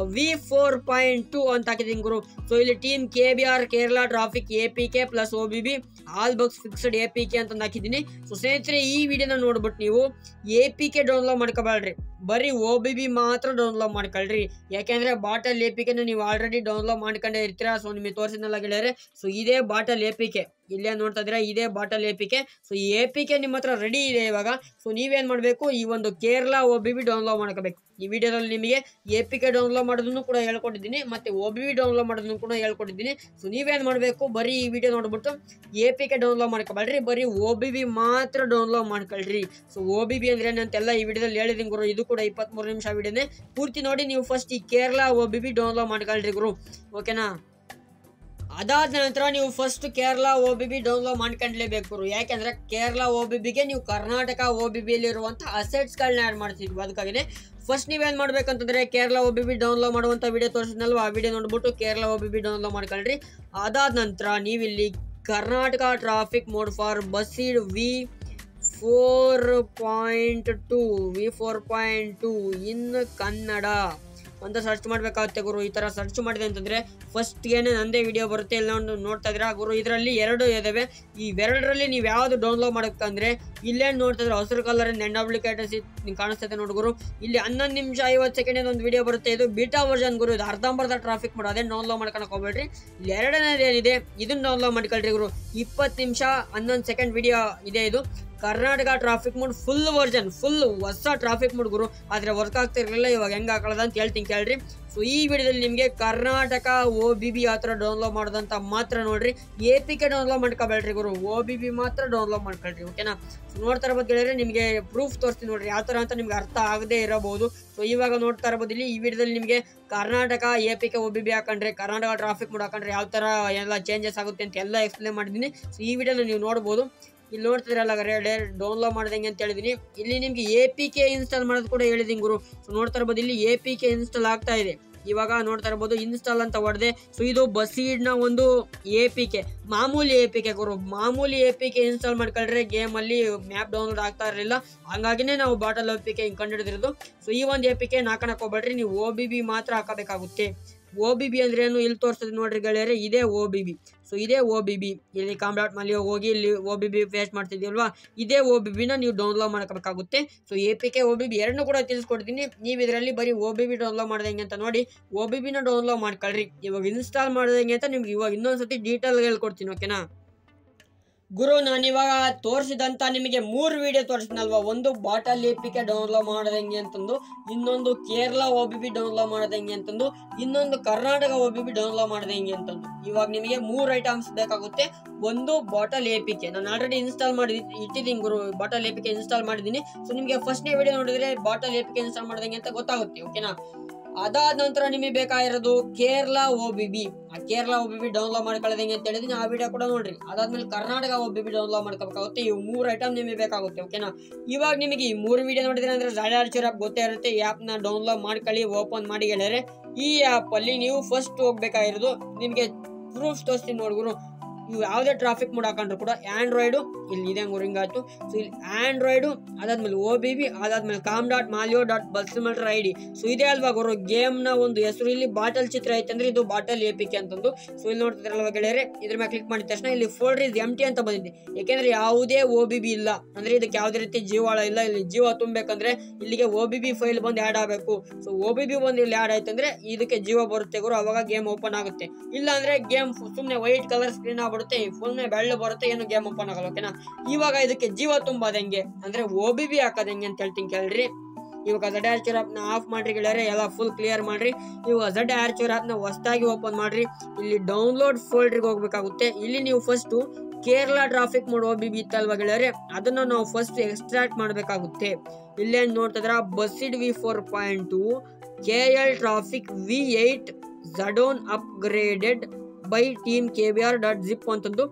V4.2 ಅಂತ ಹಾಕಿದೀನಿ ಗುರು. ಸೊ ಇಲ್ಲಿ team KBR Kerala traffic APK plus OBB all bugs fixed APK ಅಂತ ಹಾಕಿದೀನಿ. ಸೊ ಸ್ನೇಹಿತರೆ ಈ ವಿಡಿಯೋನ ನೋಡ್ಬಿಟ್ಟು ನೀವು APK ಡೌನ್ಲೋಡ್ ಮಾಡ್ಕೋಬೇಡ್ರಿ, ಬರೀ OBB ಮಾತ್ರ ಡೌನ್ಲೋಡ್ ಮಾಡ್ಕೊಳ್ರಿ. ಯಾಕೆಂದ್ರೆ ಬಾಟಲ್ APK ನೀವು ಆಲ್ರೆಡಿ ಡೌನ್ಲೋಡ್ ಮಾಡ್ಕೊಂಡೇ ಇರ್ತೀರಾ. ಸೊ ನಿಮಗೆ ತೋರಿಸಿದ್ನಲ್ಲ ಗೆಳೆಯರೆ, ಸೊ ಇದೇ ಬಾಟಲ್ APK. ಇಲ್ಲೇ ನೋಡ್ತಾ ಇದ್ರೆ ಇದೇ ಬಾಟಲ್ APK. ಸೊ APK ನಿಮ್ಮ ಹತ್ರ ರೆಡಿ ಇದೆ ಇವಾಗ. ಸೊ ನೀವೇನ್ ಮಾಡಬೇಕು, ಈ ಒಂದು ಕೇರಳ OBB ಡೌನ್ಲೋಡ್ ಮಾಡ್ಕೋಬೇಕು. ಈ ವಿಡಿಯೋದಲ್ಲಿ ನಿಮಗೆ APK ಡೌನ್ಲೋಡ್ ಮಾಡೋದನ್ನು ಕೂಡ ಹೇಳ್ಕೊಟ್ಟಿದ್ದೀನಿ, ಮತ್ತೆ OBB ಡೌನ್ಲೋಡ್ ಮಾಡೋದನ್ನು ಕೂಡ ಹೇಳ್ಕೊಟ್ಟಿದ್ದೀನಿ. ಸೊ ನೀವೇನ್ ಮಾಡಬೇಕು, ಬರೀ ಈ ವಿಡಿಯೋ ನೋಡ್ಬಿಟ್ಟು APK ಡೌನ್ಲೋಡ್ ಮಾಡ್ಕೊಬೇಡ್ರಿ, ಬರೀ OBB ಮಾತ್ರ ಡೌನ್ಲೋಡ್ ಮಾಡ್ಕೊಳ್ರಿ. ಸೊ OBB ಅಂದ್ರೆ ಏನಂತೆಲ್ಲ ಈ ವಿಡಿಯೋದಲ್ಲಿ ಹೇಳಿದೀನಿ ಗುರು. ಇದು ಕೂಡ 23 ನಿಮಿಷ ವಿಡಿಯೋನೇ, ಪೂರ್ತಿ ನೋಡಿ. ನೀವು ಫಸ್ಟ್ ಈ ಕೇರಳ OBB ಡೌನ್ಲೋಡ್ ಮಾಡ್ಕೊಳ್ರಿ ಗುರು, ಓಕೆನಾ. ಅದಾದ ನಂತರ ನೀವು ಫಸ್ಟ್ ಕೇರಳ OBB ಡೌನ್ಲೋಡ್ ಮಾಡ್ಕೊಂಡ್ಲೇಬೇಕು. ಯಾಕೆಂದ್ರೆ ಕೇರಳ OBBಗೆ ನೀವು ಕರ್ನಾಟಕ OBBಯಲ್ಲಿ ಇರುವಂತಹ ಅಸೆಟ್ಸ್ಗಳನ್ನ ಆ್ಯಡ್ ಮಾಡ್ತಿದ್ವಿ. ಅದಕ್ಕಾಗಿ ಫಸ್ಟ್ ನೀವೇನ್ ಮಾಡ್ಬೇಕಂತಂದ್ರೆ ಕೇರಳ OBB ಡೌನ್ಲೋಡ್ ಮಾಡುವಂತ ವಿಡಿಯೋ ತೋರಿಸಿದ್ನಲ್ವ, ಆ ವಿಡಿಯೋ ನೋಡ್ಬಿಟ್ಟು ಕೇರಳ OBB ಡೌನ್ಲೋಡ್ ಮಾಡ್ಕೊಳ್ರಿ. ಅದಾದ ನಂತರ ನೀವಿಲ್ಲಿ Karnataka traffic mode for Bussid V4.2 in Kannada ಅಂತ ಸರ್ಚ್ ಮಾಡ್ಬೇಕಾಗುತ್ತೆ ಗುರು. ಈ ತರ ಸರ್ಚ್ ಮಾಡಿದೆ ಅಂತಂದ್ರೆ ಫಸ್ಟ್ ಏನೇ ನಂದೇ ವಿಡಿಯೋ ಬರುತ್ತೆ, ಎಲ್ಲ ನೋಡ್ತಾ ಇದ್ರ ಗುರು. ಇದರಲ್ಲಿ 2 ಇದಾವೆ. ಈ 2ರಲ್ಲಿ ನೀವು ಯಾವ್ದು ಡೌನ್ಲೋಡ್ ಮಾಡಬೇಕಂದ್ರೆ ಇಲ್ಲೇ ನೋಡ್ತಾ ಇದ್ರೆ ಹಸಿರು ಕಲರ್ NWKTC ಕಾಣಿಸ್ತೈತೆ ನೋಡಿ ಗುರು. ಇಲ್ಲಿ 11 ನಿಮಿಷ 50 ಸೆಕೆಂಡ್ ಒಂದು ವಿಡಿಯೋ ಬರುತ್ತೆ. ಇದು ಬೀಟಾ ವರ್ಷನ್ ಗುರು, ಇದು ಅರ್ಧಂಬರ್ಧ ಟ್ರಾಫಿಕ್ ಮಾಡೋದು, ಅದೇ ಡೌನ್ಲೋಡ್ ಮಾಡ್ಕೊಳಕ್ ಹೋಗ್ಬೇಡ್ರಿ. ಇಲ್ಲಿ 2ನೇದು ಏನಿದೆ ಇದನ್ನ ಡೌನ್ಲೋಡ್ ಮಾಡ್ಕೊಳ್ರಿ ಗುರು. 20 ನಿಮಿಷ 11 ಸೆಕೆಂಡ್ ವಿಡಿಯೋ ಇದೆ. ಇದು Karnataka traffic mode full version, full ಹೊಸ ಟ್ರಾಫಿಕ್ ಮೋಡ್ ಗುರು. ಆದ್ರೆ ವರ್ಕ್ ಆಗ್ತಿರ್ಲಿಲ್ಲ, ಇವಾಗ ಹೆಂಗ್ ಹಾಕೊಳ್ಳೋದು ಅಂತ ಹೇಳ್ತೀನಿ ಕೇಳ್ರಿ. ಸೊ ಈ ವಿಡಿಯೋದಲ್ಲಿ ನಿಮಗೆ ಕರ್ನಾಟಕ OBB ಹತ್ರ ಡೌನ್ಲೋಡ್ ಮಾಡೋದಂತ ಮಾತ್ರ ನೋಡ್ರಿ. APK ಡೌನ್ಲೋಡ್ ಮಾಡ್ಕೋಬೇಡ್ರಿ ಗುರು, OBB ಮಾತ್ರ ಡೌನ್ಲೋಡ್ ಮಾಡ್ಕೊಳ್ರಿ, ಓಕೆನಾ. ಸೊ ನೋಡ್ತಾ ಇರ್ಬೋದು ಹೇಳಿದ್ರೆ ನಿಮಗೆ ಪ್ರೂಫ್ ತೋರಿಸ್ತೀನಿ ನೋಡ್ರಿ, ಯಾವ ತರ ಅಂತ ನಿಮ್ಗೆ ಅರ್ಥ ಆಗದೆ ಇರಬಹುದು. ಸೊ ಇವಾಗ ನೋಡ್ತಾ ಇರ್ಬೋದು ಇಲ್ಲಿ ಈ ವಿಡಿಯೋದಲ್ಲಿ ನಿಮಗೆ ಕರ್ನಾಟಕ APK OBB ಹಾಕೊಂಡ್ರೆ, ಕರ್ನಾಟಕ ಟ್ರಾಫಿಕ್ ಮೋಡ್ ಹಾಕೊಂಡ್ರೆ ಯಾವ ತರ ಎಲ್ಲ ಚೇಂಜಸ್ ಆಗುತ್ತೆ ಅಂತ ಎಲ್ಲ ಎಕ್ಸ್ಪ್ಲೇನ್ ಮಾಡಿದ್ದೀನಿ. ಸೊ ಈ ವಿಡಿಯೋನ ನೀವು ನೋಡ್ಬೋದು. ಇಲ್ಲಿ ನೋಡ್ತಿದ್ರಲ್ಲ ಡೌನ್ಲೋಡ್ ಮಾಡ್ದಂಗೆ ಅಂತ ಹೇಳಿದೀನಿ. ಇಲ್ಲಿ ನಿಮ್ಗೆ APK ಇನ್ಸ್ಟಾಲ್ ಮಾಡೋದು ಕೂಡ ಹೇಳಿದೀನಿ ಗುರು. ಸೊ ನೋಡ್ತಾ ಇರ್ಬೋದು ಇಲ್ಲಿ APK ಇನ್ಸ್ಟಾಲ್ ಆಗ್ತಾ ಇದೆ. ಇವಾಗ ನೋಡ್ತಾ ಇರ್ಬೋದು ಇನ್ಸ್ಟಾಲ್ ಅಂತ ಹೊಡೆದೆ. ಸೊ ಇದು ಬಸ್ಸೀಡ್ ನ ಒಂದು APK, ಮಾಮೂಲಿ APK ಗುರು. ಮಾಮೂಲಿ APK ಇನ್ಸ್ಟಾಲ್ ಮಾಡ್ಕೊಂಡ್ರೆ ಗೇಮ್ ಅಲ್ಲಿ ಮ್ಯಾಪ್ ಡೌನ್ಲೋಡ್ ಆಗ್ತಾ ಇರಲಿಲ್ಲ, ಹಂಗಾಗಿನೇ ನಾವು ಬಾಟಲ್ APK ಹಿಂಗ್ ಕಂಡಿಡಿದಿರೋದು. ಸೊ ಈ ಒಂದು APK ಹಾಕಣಕ್ ಹೋಗ್ಬೇಡ್ರಿ, ನೀವು OBB ಮಾತ್ರ ಹಾಕಬೇಕಾಗುತ್ತೆ. OBB ಅಂದ್ರೆ ಏನು ಇಲ್ಲಿ ತೋರಿಸ್ತದೆ ನೋಡ್ರಿ ಗೆಳೆಯರೆ, ಇದೇ OBB. ಸೊ ಇದೇ OBB. ಇಲ್ಲಿ ಕಾಮ್.ಮಲ್ಲಿ ಮೇಲೆ ಹೋಗಿ ಇಲ್ಲಿ OBB ಪೇಸ್ಟ್ ಮಾಡ್ತಿದ್ದೀವಲ್ವಾ, ಇದೇ OBB ನ ನೀವು ಡೌನ್ಲೋಡ್ ಮಾಡ್ಕೋಬೇಕಾಗುತ್ತೆ. ಸೊ APK OBB ಎರಡನ್ನೂ ಕೂಡ ತಿಳಿಸ್ಕೊಡ್ತೀನಿ. ನೀವು ಇದರಲ್ಲಿ ಬರೀ OBB ಡೌನ್ಲೋಡ್ ಮಾಡ್ದಂಗೆ ಅಂತ ನೋಡಿ OBB ನ ಡೌನ್ಲೋಡ್ ಮಾಡ್ಕೊಳ್ರಿ. ಇವಾಗ ಇನ್ಸ್ಟಾಲ್ ಮಾಡ್ದಂಗೆ ಅಂತ ನಿಮ್ಗೆ ಇವಾಗ ಇನ್ನೊಂದ್ಸತಿ ಡೀಟೇಲ್ ಹೇಳ್ಕೊಡ್ತೀನಿ, ಓಕೆನಾ ಗುರು. ನಾನಿವಾಗ ತೋರಿಸಿದಂತ ನಿಮಗೆ 3 ವಿಡಿಯೋ ತೋರಿಸಿದ್ನಲ್ವಾ, ಒಂದು ಬಾಟಲ್ APK ಡೌನ್ಲೋಡ್ ಮಾಡೋದಂಗೆ ಅಂತಂದು, ಇನ್ನೊಂದು ಕೇರಳ OBB ಡೌನ್ಲೋಡ್ ಮಾಡೋದಂಗೆ ಅಂತಂದು, ಇನ್ನೊಂದು ಕರ್ನಾಟಕ OBB ಡೌನ್ಲೋಡ್ ಮಾಡೋದಂಗೆ ಅಂತಂದು. ಇವಾಗ ನಿಮಗೆ 3 ಐಟಮ್ಸ್ ಬೇಕಾಗುತ್ತೆ. ಒಂದು ಬಾಟಲ್ APK ನಾನು ಆಲ್ರೆಡಿ ಇನ್ಸ್ಟಾಲ್ ಮಾಡಿ ಇಟ್ಟಿದ್ದೀನಿ ಗುರು, ಬಾಟಲ್ APK ಇನ್ಸ್ಟಾಲ್ ಮಾಡಿದ್ದೀನಿ. ಸೊ ನಿಮಗೆ ಫಸ್ಟ್ನೇ ವಿಡಿಯೋ ನೋಡಿದ್ರೆ ಬಾಟಲ್ APK ಇನ್ಸ್ಟಾಲ್ ಮಾಡೋದಂಗೆ ಅಂತ ಗೊತ್ತಾಗುತ್ತೆ, ಓಕೆನಾ. ಅದಾದ ನಂತರ ನಿಮಗೆ ಬೇಕಾಗಿರೋದು ಕೇರಳ OBB. ಆ ಕೇರಳ OBB ಡೌನ್ಲೋಡ್ ಮಾಡ್ಕೊಳ್ಳೋದಂಗೆ ಅಂತ ಹೇಳಿದೀನಿ, ಆ ವಿಡಿಯೋ ಕೂಡ ನೋಡ್ರಿ. ಅದಾದ್ಮೇಲೆ ಕರ್ನಾಟಕ OBB ಡೌನ್ಲೋಡ್ ಮಾಡ್ಕೋಬೇಕಾಗುತ್ತೆ. ಇವು 3 ಐಟಮ್ ನಿಮಗೆ ಬೇಕಾಗುತ್ತೆ, ಓಕೆನಾ. ಇವಾಗ ನಿಮಗೆ ಈ 3 ವಿಡಿಯೋ ನೋಡಿದ್ರೆ ಅಂದ್ರೆ ZAD ಆಪ್ ಗೊತ್ತೇ ಇರುತ್ತೆ. ಈ ಆಪ್ ನ ಡೌನ್ಲೋಡ್ ಮಾಡ್ಕೊಳ್ಳಿ, ಓಪನ್ ಮಾಡಿ ಗೆಳೆಯರೆ. ಈ ಆಪ್ ಅಲ್ಲಿ ನೀವು ಫಸ್ಟ್ ಹೋಗ್ಬೇಕಾಗಿರೋದು, ನಿಮಗೆ ಪ್ರೂಫ್ ತೋರಿಸ್ತೀನಿ ನೋಡ್ಗುರು. ನೀವು ಯಾವುದೇ ಟ್ರಾಫಿಕ್ ಮೋಡ್ ಹಾಕೊಂಡ್ರು ಕೂಡ ಆಂಡ್ರಾಯ್ಡು ಇಲ್ಲಿ ಇದೆ ಹಿಂಗಾಯ್ತು. ಸೊ ಇಲ್ಲಿ ಆಂಡ್ರಾಯ್ಡು, ಅದಾದ್ಮೇಲೆ OBB, ಅದಾದ್ಮೇಲೆ com.malio.bus.id. ಸೊ ಇದೇ ಅಲ್ವಾ ಗುರು ಗೇಮ್ ನ ಒಂದು ಹೆಸರು. ಇಲ್ಲಿ ಬಾಟಲ್ ಚಿತ್ರ ಐತೆ ಅಂದ್ರೆ ಇದು ಬಾಟಲ್ APK ಅಂತಂದು. ಸೊ ಇಲ್ಲಿ ನೋಡ್ತಿದ್ರಲ್ವ ಗೆಳೆಯರೆ, ಇದ್ರ ಮೇಲೆ ಕ್ಲಿಕ್ ಮಾಡಿದ ತಕ್ಷಣ ಇಲ್ಲಿ ಫೋಲ್ಡರ್ ಇಸ್ ಎಂಟಿ ಅಂತ ಬಂದಿದೆ. ಯಾಕೆಂದ್ರೆ ಯಾವುದೇ OBB ಇಲ್ಲ, ಅಂದ್ರೆ ಇದಕ್ಕೆ ಯಾವುದೇ ರೀತಿ ಜೀವಾಳ ಇಲ್ಲ. ಇಲ್ಲಿ ಜೀವ ತುಂಬಬೇಕಂದ್ರೆ ಇಲ್ಲಿಗೆ OBB ಫೈಲ್ ಬಂದು ಆ್ಯಡ್ ಆಗಬೇಕು. ಸೊ OBB ಬಂದು ಇಲ್ಲಿ ಆ್ಯಡ್ ಆಯ್ತಂದ್ರೆ ಇದಕ್ಕೆ ಜೀವ ಬರುತ್ತೆ ಗುರು, ಅವಾಗ ಗೇಮ್ ಓಪನ್ ಆಗುತ್ತೆ. ಇಲ್ಲ ಅಂದ್ರೆ ಗೇಮ್ ಸುಮ್ಮನೆ ವೈಟ್ ಕಲರ್ ಸ್ಕ್ರೀನ್ ಆಗ್ಬಿಡುತ್ತೆ, ಫುಲ್ ಬೆಳ್ಳು ಬರುತ್ತೆ, ಏನು ಗೇಮ್ ಓಪನ್ ಆಗಲ್ಲ, ಓಕೆನಾ. ಇವಾಗ ಇದಕ್ಕೆ ಜೀವ ತುಂಬೋದಂಗೆ ಅಂದ್ರೆ OBB ಹಾಕೋದಂಗೆ ಅಂತ ಹೇಳ್ತೀನಿ ಕೇಳ್ರಿ. ಇವಾಗ ZAD ಆಪ್ ನ ಆಫ್ ಮಾಡ್ರಿ ಗೆಳೆಯರೆ, ಎಲ್ಲ ಫುಲ್ ಕ್ಲಿಯರ್ ಮಾಡ್ರಿ. ಇವಾಗ ZAD ಆಪ್ ನ ಹೊಸದಾಗಿ ಓಪನ್ ಮಾಡ್ರಿ. ಇಲ್ಲಿ ಡೌನ್ಲೋಡ್ ಫೋಲ್ಡರ್ಗೆ ಹೋಗ್ಬೇಕಾಗುತ್ತೆ. ಇಲ್ಲಿ ನೀವು first Kerala traffic mode OBB ಇತ್ತಲ್ವಾ ಗೆಳೆಯರೆ, ಅದನ್ನ ನಾವು ಫಸ್ಟ್ ಎಕ್ಸ್ಟ್ರಾಕ್ಟ್ ಮಾಡಬೇಕಾಗುತ್ತೆ. ಇಲ್ಲೇನ್ ನೋಡ್ತಿದ್ರ ಬಸ್ಸೀಡ್ V4.2 KL traffic V8 Zadon upgraded by team KBR.zip ಅಂತಂದು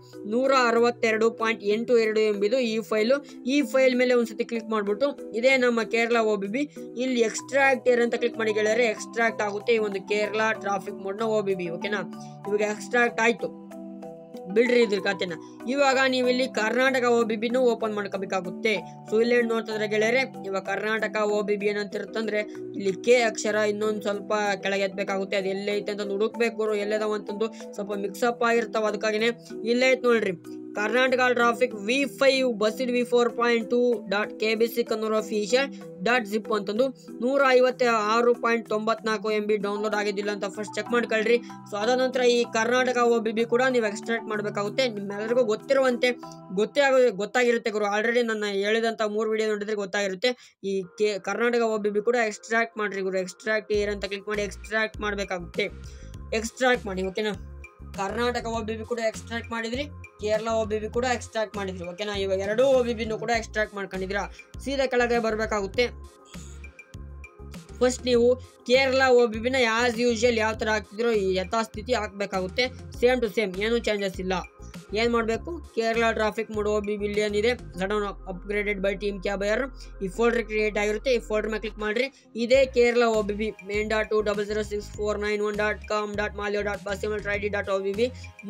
162.82 ಎಂಬುದು ಈ ಫೈಲು. ಈ ಫೈಲ್ ಮೇಲೆ ಒಂದ್ಸತಿ ಕ್ಲಿಕ್ ಮಾಡ್ಬಿಟ್ಟು ಇದೇ ನಮ್ಮ ಕೇರಳ OBB. ಇಲ್ಲಿ ಎಕ್ಸ್ಟ್ರಾಕ್ಟ್ ಅಂತ ಕ್ಲಿಕ್ ಮಾಡಿ ಗೆಳೆಯರೆ, ಎಕ್ಸ್ಟ್ರಾಕ್ಟ್ ಆಗುತ್ತೆ ಈ ಒಂದು ಕೇರಳ ಟ್ರಾಫಿಕ್ ಮೋಡ್ ನ OBB, ಓಕೆನಾ. ಇವಾಗ ಎಕ್ಸ್ಟ್ರಾಕ್ಟ್ ಆಯ್ತು, ಬಿಡ್ರಿ ಇದ್ರ ಕತೆನ. ಇವಾಗ ನೀವು ಇಲ್ಲಿ ಕರ್ನಾಟಕ OBB ನು ಓಪನ್ ಮಾಡ್ಕೋಬೇಕಾಗುತ್ತೆ. ಸೊ ಇಲ್ಲಿ ನೋಡ್ತಿದ್ರೆ ಗೆಳೆಯರೆ, ಇವಾಗ ಕರ್ನಾಟಕ OBB ಏನಂತಿರುತ್ತಂದ್ರೆ ಇಲ್ಲಿ K ಅಕ್ಷರ ಇನ್ನೊಂದು ಸ್ವಲ್ಪ ಕೆಳಗೆ ಎತ್ಬೇಕಾಗುತ್ತೆ. ಅದು ಎಲ್ಲೈತೆ ಅಂತ ಹುಡುಕ್ಬೇಕು, ಎಲ್ಲದಾವ ಅಂತಂದು ಸ್ವಲ್ಪ ಮಿಕ್ಸಪ್ ಆಗಿರ್ತಾವ. ಅದಕ್ಕಾಗಿನೇ ಇಲ್ಲೇ ಐತ್ ನೋಡ್ರಿ ಕರ್ನಾಟಕ ಟ್ರಾಫಿಕ್ V5 ಬಸ್ಸಿಡ್ V4.2.KBC ಕನ್ನೂರು ಅಫಿಷಿಯಲ್ .zip ಅಂತಂದು 156.94 MB ಡೌನ್ಲೋಡ್ ಆಗಿದ್ದಿಲ್ಲ ಅಂತ ಫಸ್ಟ್ ಚೆಕ್ ಮಾಡ್ಕೊಳ್ರಿ. ಸೊ ಅದಾದ ನಂತರ ಈ ಕರ್ನಾಟಕ OBB ಕೂಡ ನೀವು ಎಕ್ಸ್ಟ್ರಾಕ್ಟ್ ಮಾಡಬೇಕಾಗುತ್ತೆ. ನಿಮ್ಮೆಲ್ಲರಿಗೂ ಗೊತ್ತಾಗಿರುತ್ತೆ ಗುರು, ಆಲ್ರೆಡಿ ನನ್ನ ಹೇಳಿದಂಥ 3 ವಿಡಿಯೋ ನೋಡಿದ್ರೆ ಗೊತ್ತಾಗಿರುತ್ತೆ. ಈ ಕರ್ನಾಟಕ OBB ಕೂಡ ಎಕ್ಸ್ಟ್ರಾಕ್ಟ್ ಮಾಡ್ರಿ ಗುರು. ಎಕ್ಸ್ಟ್ರಾಕ್ಟ್ ಏರ್ ಅಂತ ಕ್ಲಿಕ್ ಮಾಡಿ ಎಕ್ಸ್ಟ್ರಾಕ್ಟ್ ಮಾಡಬೇಕಾಗುತ್ತೆ. ಎಕ್ಸ್ಟ್ರಾಕ್ಟ್ ಮಾಡಿ, ಓಕೆನಾ. ಕರ್ನಾಟಕ OBB ಕೂಡ ಎಕ್ಸ್ಟ್ರಾಕ್ಟ್ ಮಾಡಿದ್ರಿ, ಕೇರಳ OBB ಕೂಡ ಎಕ್ಸ್ಟ್ರಾಕ್ಟ್ ಮಾಡಿದ್ರಿ, ಓಕೆನಾ. ಇವಾಗ ಎರಡೂ OBB ಕೂಡ ಎಕ್ಸ್ಟ್ರಾಕ್ಟ್ ಮಾಡ್ಕೊಂಡಿದ್ದೀರಾ. ಸೀದಾ ಕೆಳಗೆ ಬರಬೇಕಾಗುತ್ತೆ. ಫಸ್ಟ್ ನೀವು ಕೇರಳ OBB ಆಸ್ ಯೂಶುವಲ್ ಯಾವ ಥರ ಹಾಕ್ತಿದ್ರೋ ಈ ಯಥಾಸ್ಥಿತಿ ಹಾಕಬೇಕಾಗುತ್ತೆ. ಸೇಮ್ ಟು ಸೇಮ್, ಏನೂ ಚೇಂಜಸ್ ಇಲ್ಲ. ಏನು ಮಾಡಬೇಕು, ಕೇರಳ ಟ್ರಾಫಿಕ್ ಮೋಡ್ OBB ಇಲ್ಲಿ ಏನಿದೆ ಸಡನ್ ಅಪ್ಗ್ರೇಡೆಡ್ ಬೈ ಟೀಮ್ ಕ್ಯಾಬರ್, ಈ ಫೋಲ್ಡರ್ ಕ್ರಿಯೇಟ್ ಆಗಿರುತ್ತೆ. ಈ ಫೋಲ್ಡರ್ ಮೇಲೆ ಕ್ಲಿಕ್ ಮಾಡಿರಿ. ಇದೇ ಕೇರಳ OBB main.2006491.com.malio.basimaltridi.obb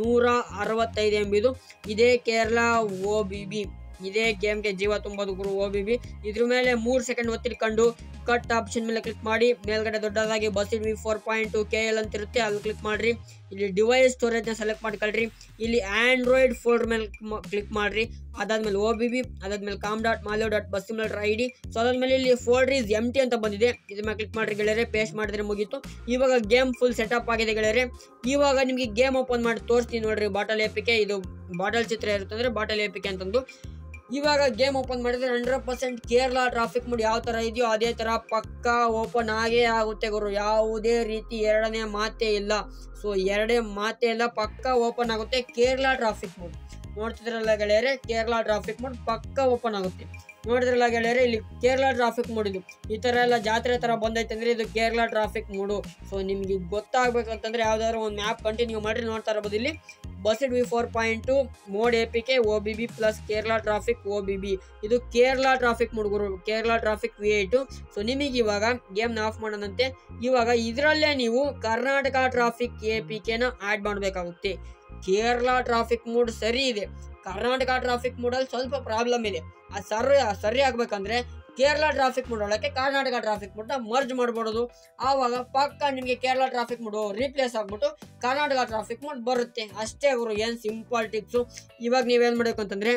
165 MB ಇದು. ಇದೇ ಕೇರಳ OBB. ಇದೇ ಗೇಮ್ಗೆ ಜೀವ ತುಂಬೋದು ಗುರು OBB. ಇದ್ರ ಮೇಲೆ 3 ಸೆಕೆಂಡ್ ಒತ್ತಿಡ್ಕೊಂಡು ಕಟ್ ಆಪ್ಷನ್ ಮೇಲೆ ಕ್ಲಿಕ್ ಮಾಡಿ. ಮೇಲ್ಗಡೆ ದೊಡ್ಡದಾಗಿ ಬಸ್ಸಿಡ್ V4.2 KL ಅಂತ ಇರುತ್ತೆ, ಅಲ್ಲಿ ಕ್ಲಿಕ್ ಮಾಡ್ರಿ. ಇಲ್ಲಿ ಡಿವೈಸ್ ಸ್ಟೋರೇಜ್ನ ಸೆಲೆಕ್ಟ್ ಮಾಡ್ಕೊಳ್ರಿ. ಇಲ್ಲಿ ಆಂಡ್ರಾಯ್ಡ್ ಫೋಲ್ಡರ್ ಮೇಲೆ ಕ್ಲಿಕ್ ಮಾಡ್ರಿ. ಅದಾದ್ಮೇಲೆ OBB, ಅದಾದ್ಮೇಲೆ com.malio.basimaltridi. ಸೊ ಅದಾದ್ಮೇಲೆ ಇಲ್ಲಿ ಫೋಲ್ಡರ್ ಇಸ್ ಎಂಟಿ ಅಂತ ಬಂದಿದೆ, ಇದ್ರ ಮೇಲೆ ಕ್ಲಿಕ್ ಮಾಡ್ರಿ ಗೆಳೆಯರೆ. ಪೇಸ್ಟ್ ಮಾಡಿದ್ರೆ ಮುಗೀತು. ಇವಾಗ ಗೇಮ್ ಫುಲ್ ಸೆಟಪ್ ಆಗಿದೆ ಗೆಳೆಯರೆ. ಇವಾಗ ನಿಮಗೆ ಗೇಮ್ ಓಪನ್ ಮಾಡಿ ತೋರಿಸ್ತೀನಿ ನೋಡ್ರಿ. ಬಾಟಲ್ APK, ಇದು ಬಾಟಲ್ ಚಿತ್ರ ಇರುತ್ತೆ ಅಂದ್ರೆ ಬಾಟಲ್ APK ಅಂತಂದು. ಇವಾಗ ಗೇಮ್ ಓಪನ್ ಮಾಡಿದ್ರೆ 100% ಕೇರಳ ಟ್ರಾಫಿಕ್ ಮೋಡ್ ಯಾವ ಥರ ಇದೆಯೋ ಅದೇ ಥರ ಪಕ್ಕಾ ಓಪನ್ ಆಗೇ ಆಗುತ್ತೆ ಗುರು. ಯಾವುದೇ ರೀತಿ ಎರಡನೇ ಮಾತೇ ಇಲ್ಲ. ಸೊ ಎರಡೇ ಮಾತೇ ಇಲ್ಲ, ಪಕ್ಕಾ ಓಪನ್ ಆಗುತ್ತೆ ಕೇರಳ ಟ್ರಾಫಿಕ್ ಮೋಡ್. ನೋಡ್ತಿದ್ರಲ್ಲ ಗೆಳೆಯರೆ, ಕೇರಳ ಟ್ರಾಫಿಕ್ ಮೋಡ್ ಪಕ್ಕಾ ಓಪನ್ ಆಗುತ್ತೆ. ನೋಡಿದ್ರಲ್ಲ ಗೆಳೆಯರೆ, ಇಲ್ಲಿ ಕೇರಳ ಟ್ರಾಫಿಕ್ ಮೋಡ್ ಇದು. ಈ ಥರ ಎಲ್ಲ ಜಾತ್ರೆ ಥರ ಬಂದೈತೆ ಅಂದರೆ ಇದು ಕೇರಳ ಟ್ರಾಫಿಕ್ ಮೋಡು. ಸೊ ನಿಮಗೆ ಗೊತ್ತಾಗಬೇಕಂತಂದ್ರೆ ಯಾವ್ದಾದ್ರು ಒಂದು ಮ್ಯಾಪ್ ಕಂಟಿನ್ಯೂ ಮಾಡಿ ನೋಡ್ತಾ ಇರ್ಬೋದು. ಇಲ್ಲಿ ಬಸ್ಸಿಡ್ V4.2 mode APK OBB plus Kerala traffic OBB, ಇದು ಕೇರಳ ಟ್ರಾಫಿಕ್ ಮೋಡ್ ಗುರು, ಕೇರಳ ಟ್ರಾಫಿಕ್ V8. ಸೊ ನಿಮಗೆ ಇವಾಗ ಗೇಮ್ನ ಆಫ್ ಮಾಡೋಣಂತೆ. ಇವಾಗ ಇದರಲ್ಲೇ ನೀವು ಕರ್ನಾಟಕ ಟ್ರಾಫಿಕ್ APKನ ಆ್ಯಡ್ ಮಾಡಬೇಕಾಗುತ್ತೆ. ಕೇರಳ ಟ್ರಾಫಿಕ್ ಮೋಡ್ ಸರಿ ಇದೆ, ಕರ್ನಾಟಕ ಟ್ರಾಫಿಕ್ ಮೋಡಲ್ಲಿ ಸ್ವಲ್ಪ ಪ್ರಾಬ್ಲಮ್ ಇದೆ. ಅದು ಸರಿ ಆಗ್ಬೇಕಂದ್ರೆ ಕೇರಳ ಟ್ರಾಫಿಕ್ ಮೋಡ್ ಒಳಗೆ ಕರ್ನಾಟಕ ಟ್ರಾಫಿಕ್ ಮೋಡ್ನ ಮರ್ಜ್ ಮಾಡ್ಬಿಡೋದು. ಆವಾಗ ಪಕ್ಕ ನಿಮಗೆ ಕೇರಳ ಟ್ರಾಫಿಕ್ ಮೋಡ್ ರೀಪ್ಲೇಸ್ ಆಗ್ಬಿಟ್ಟು ಕರ್ನಾಟಕ ಟ್ರಾಫಿಕ್ ಮೋಡ್ ಬರುತ್ತೆ. ಅಷ್ಟೇ ಗುರು, ಏನು ಸಿಂಪಲ್ ಟಿಪ್ಸು. ಇವಾಗ ನೀವೇನು ಮಾಡಬೇಕು ಅಂತಂದ್ರೆ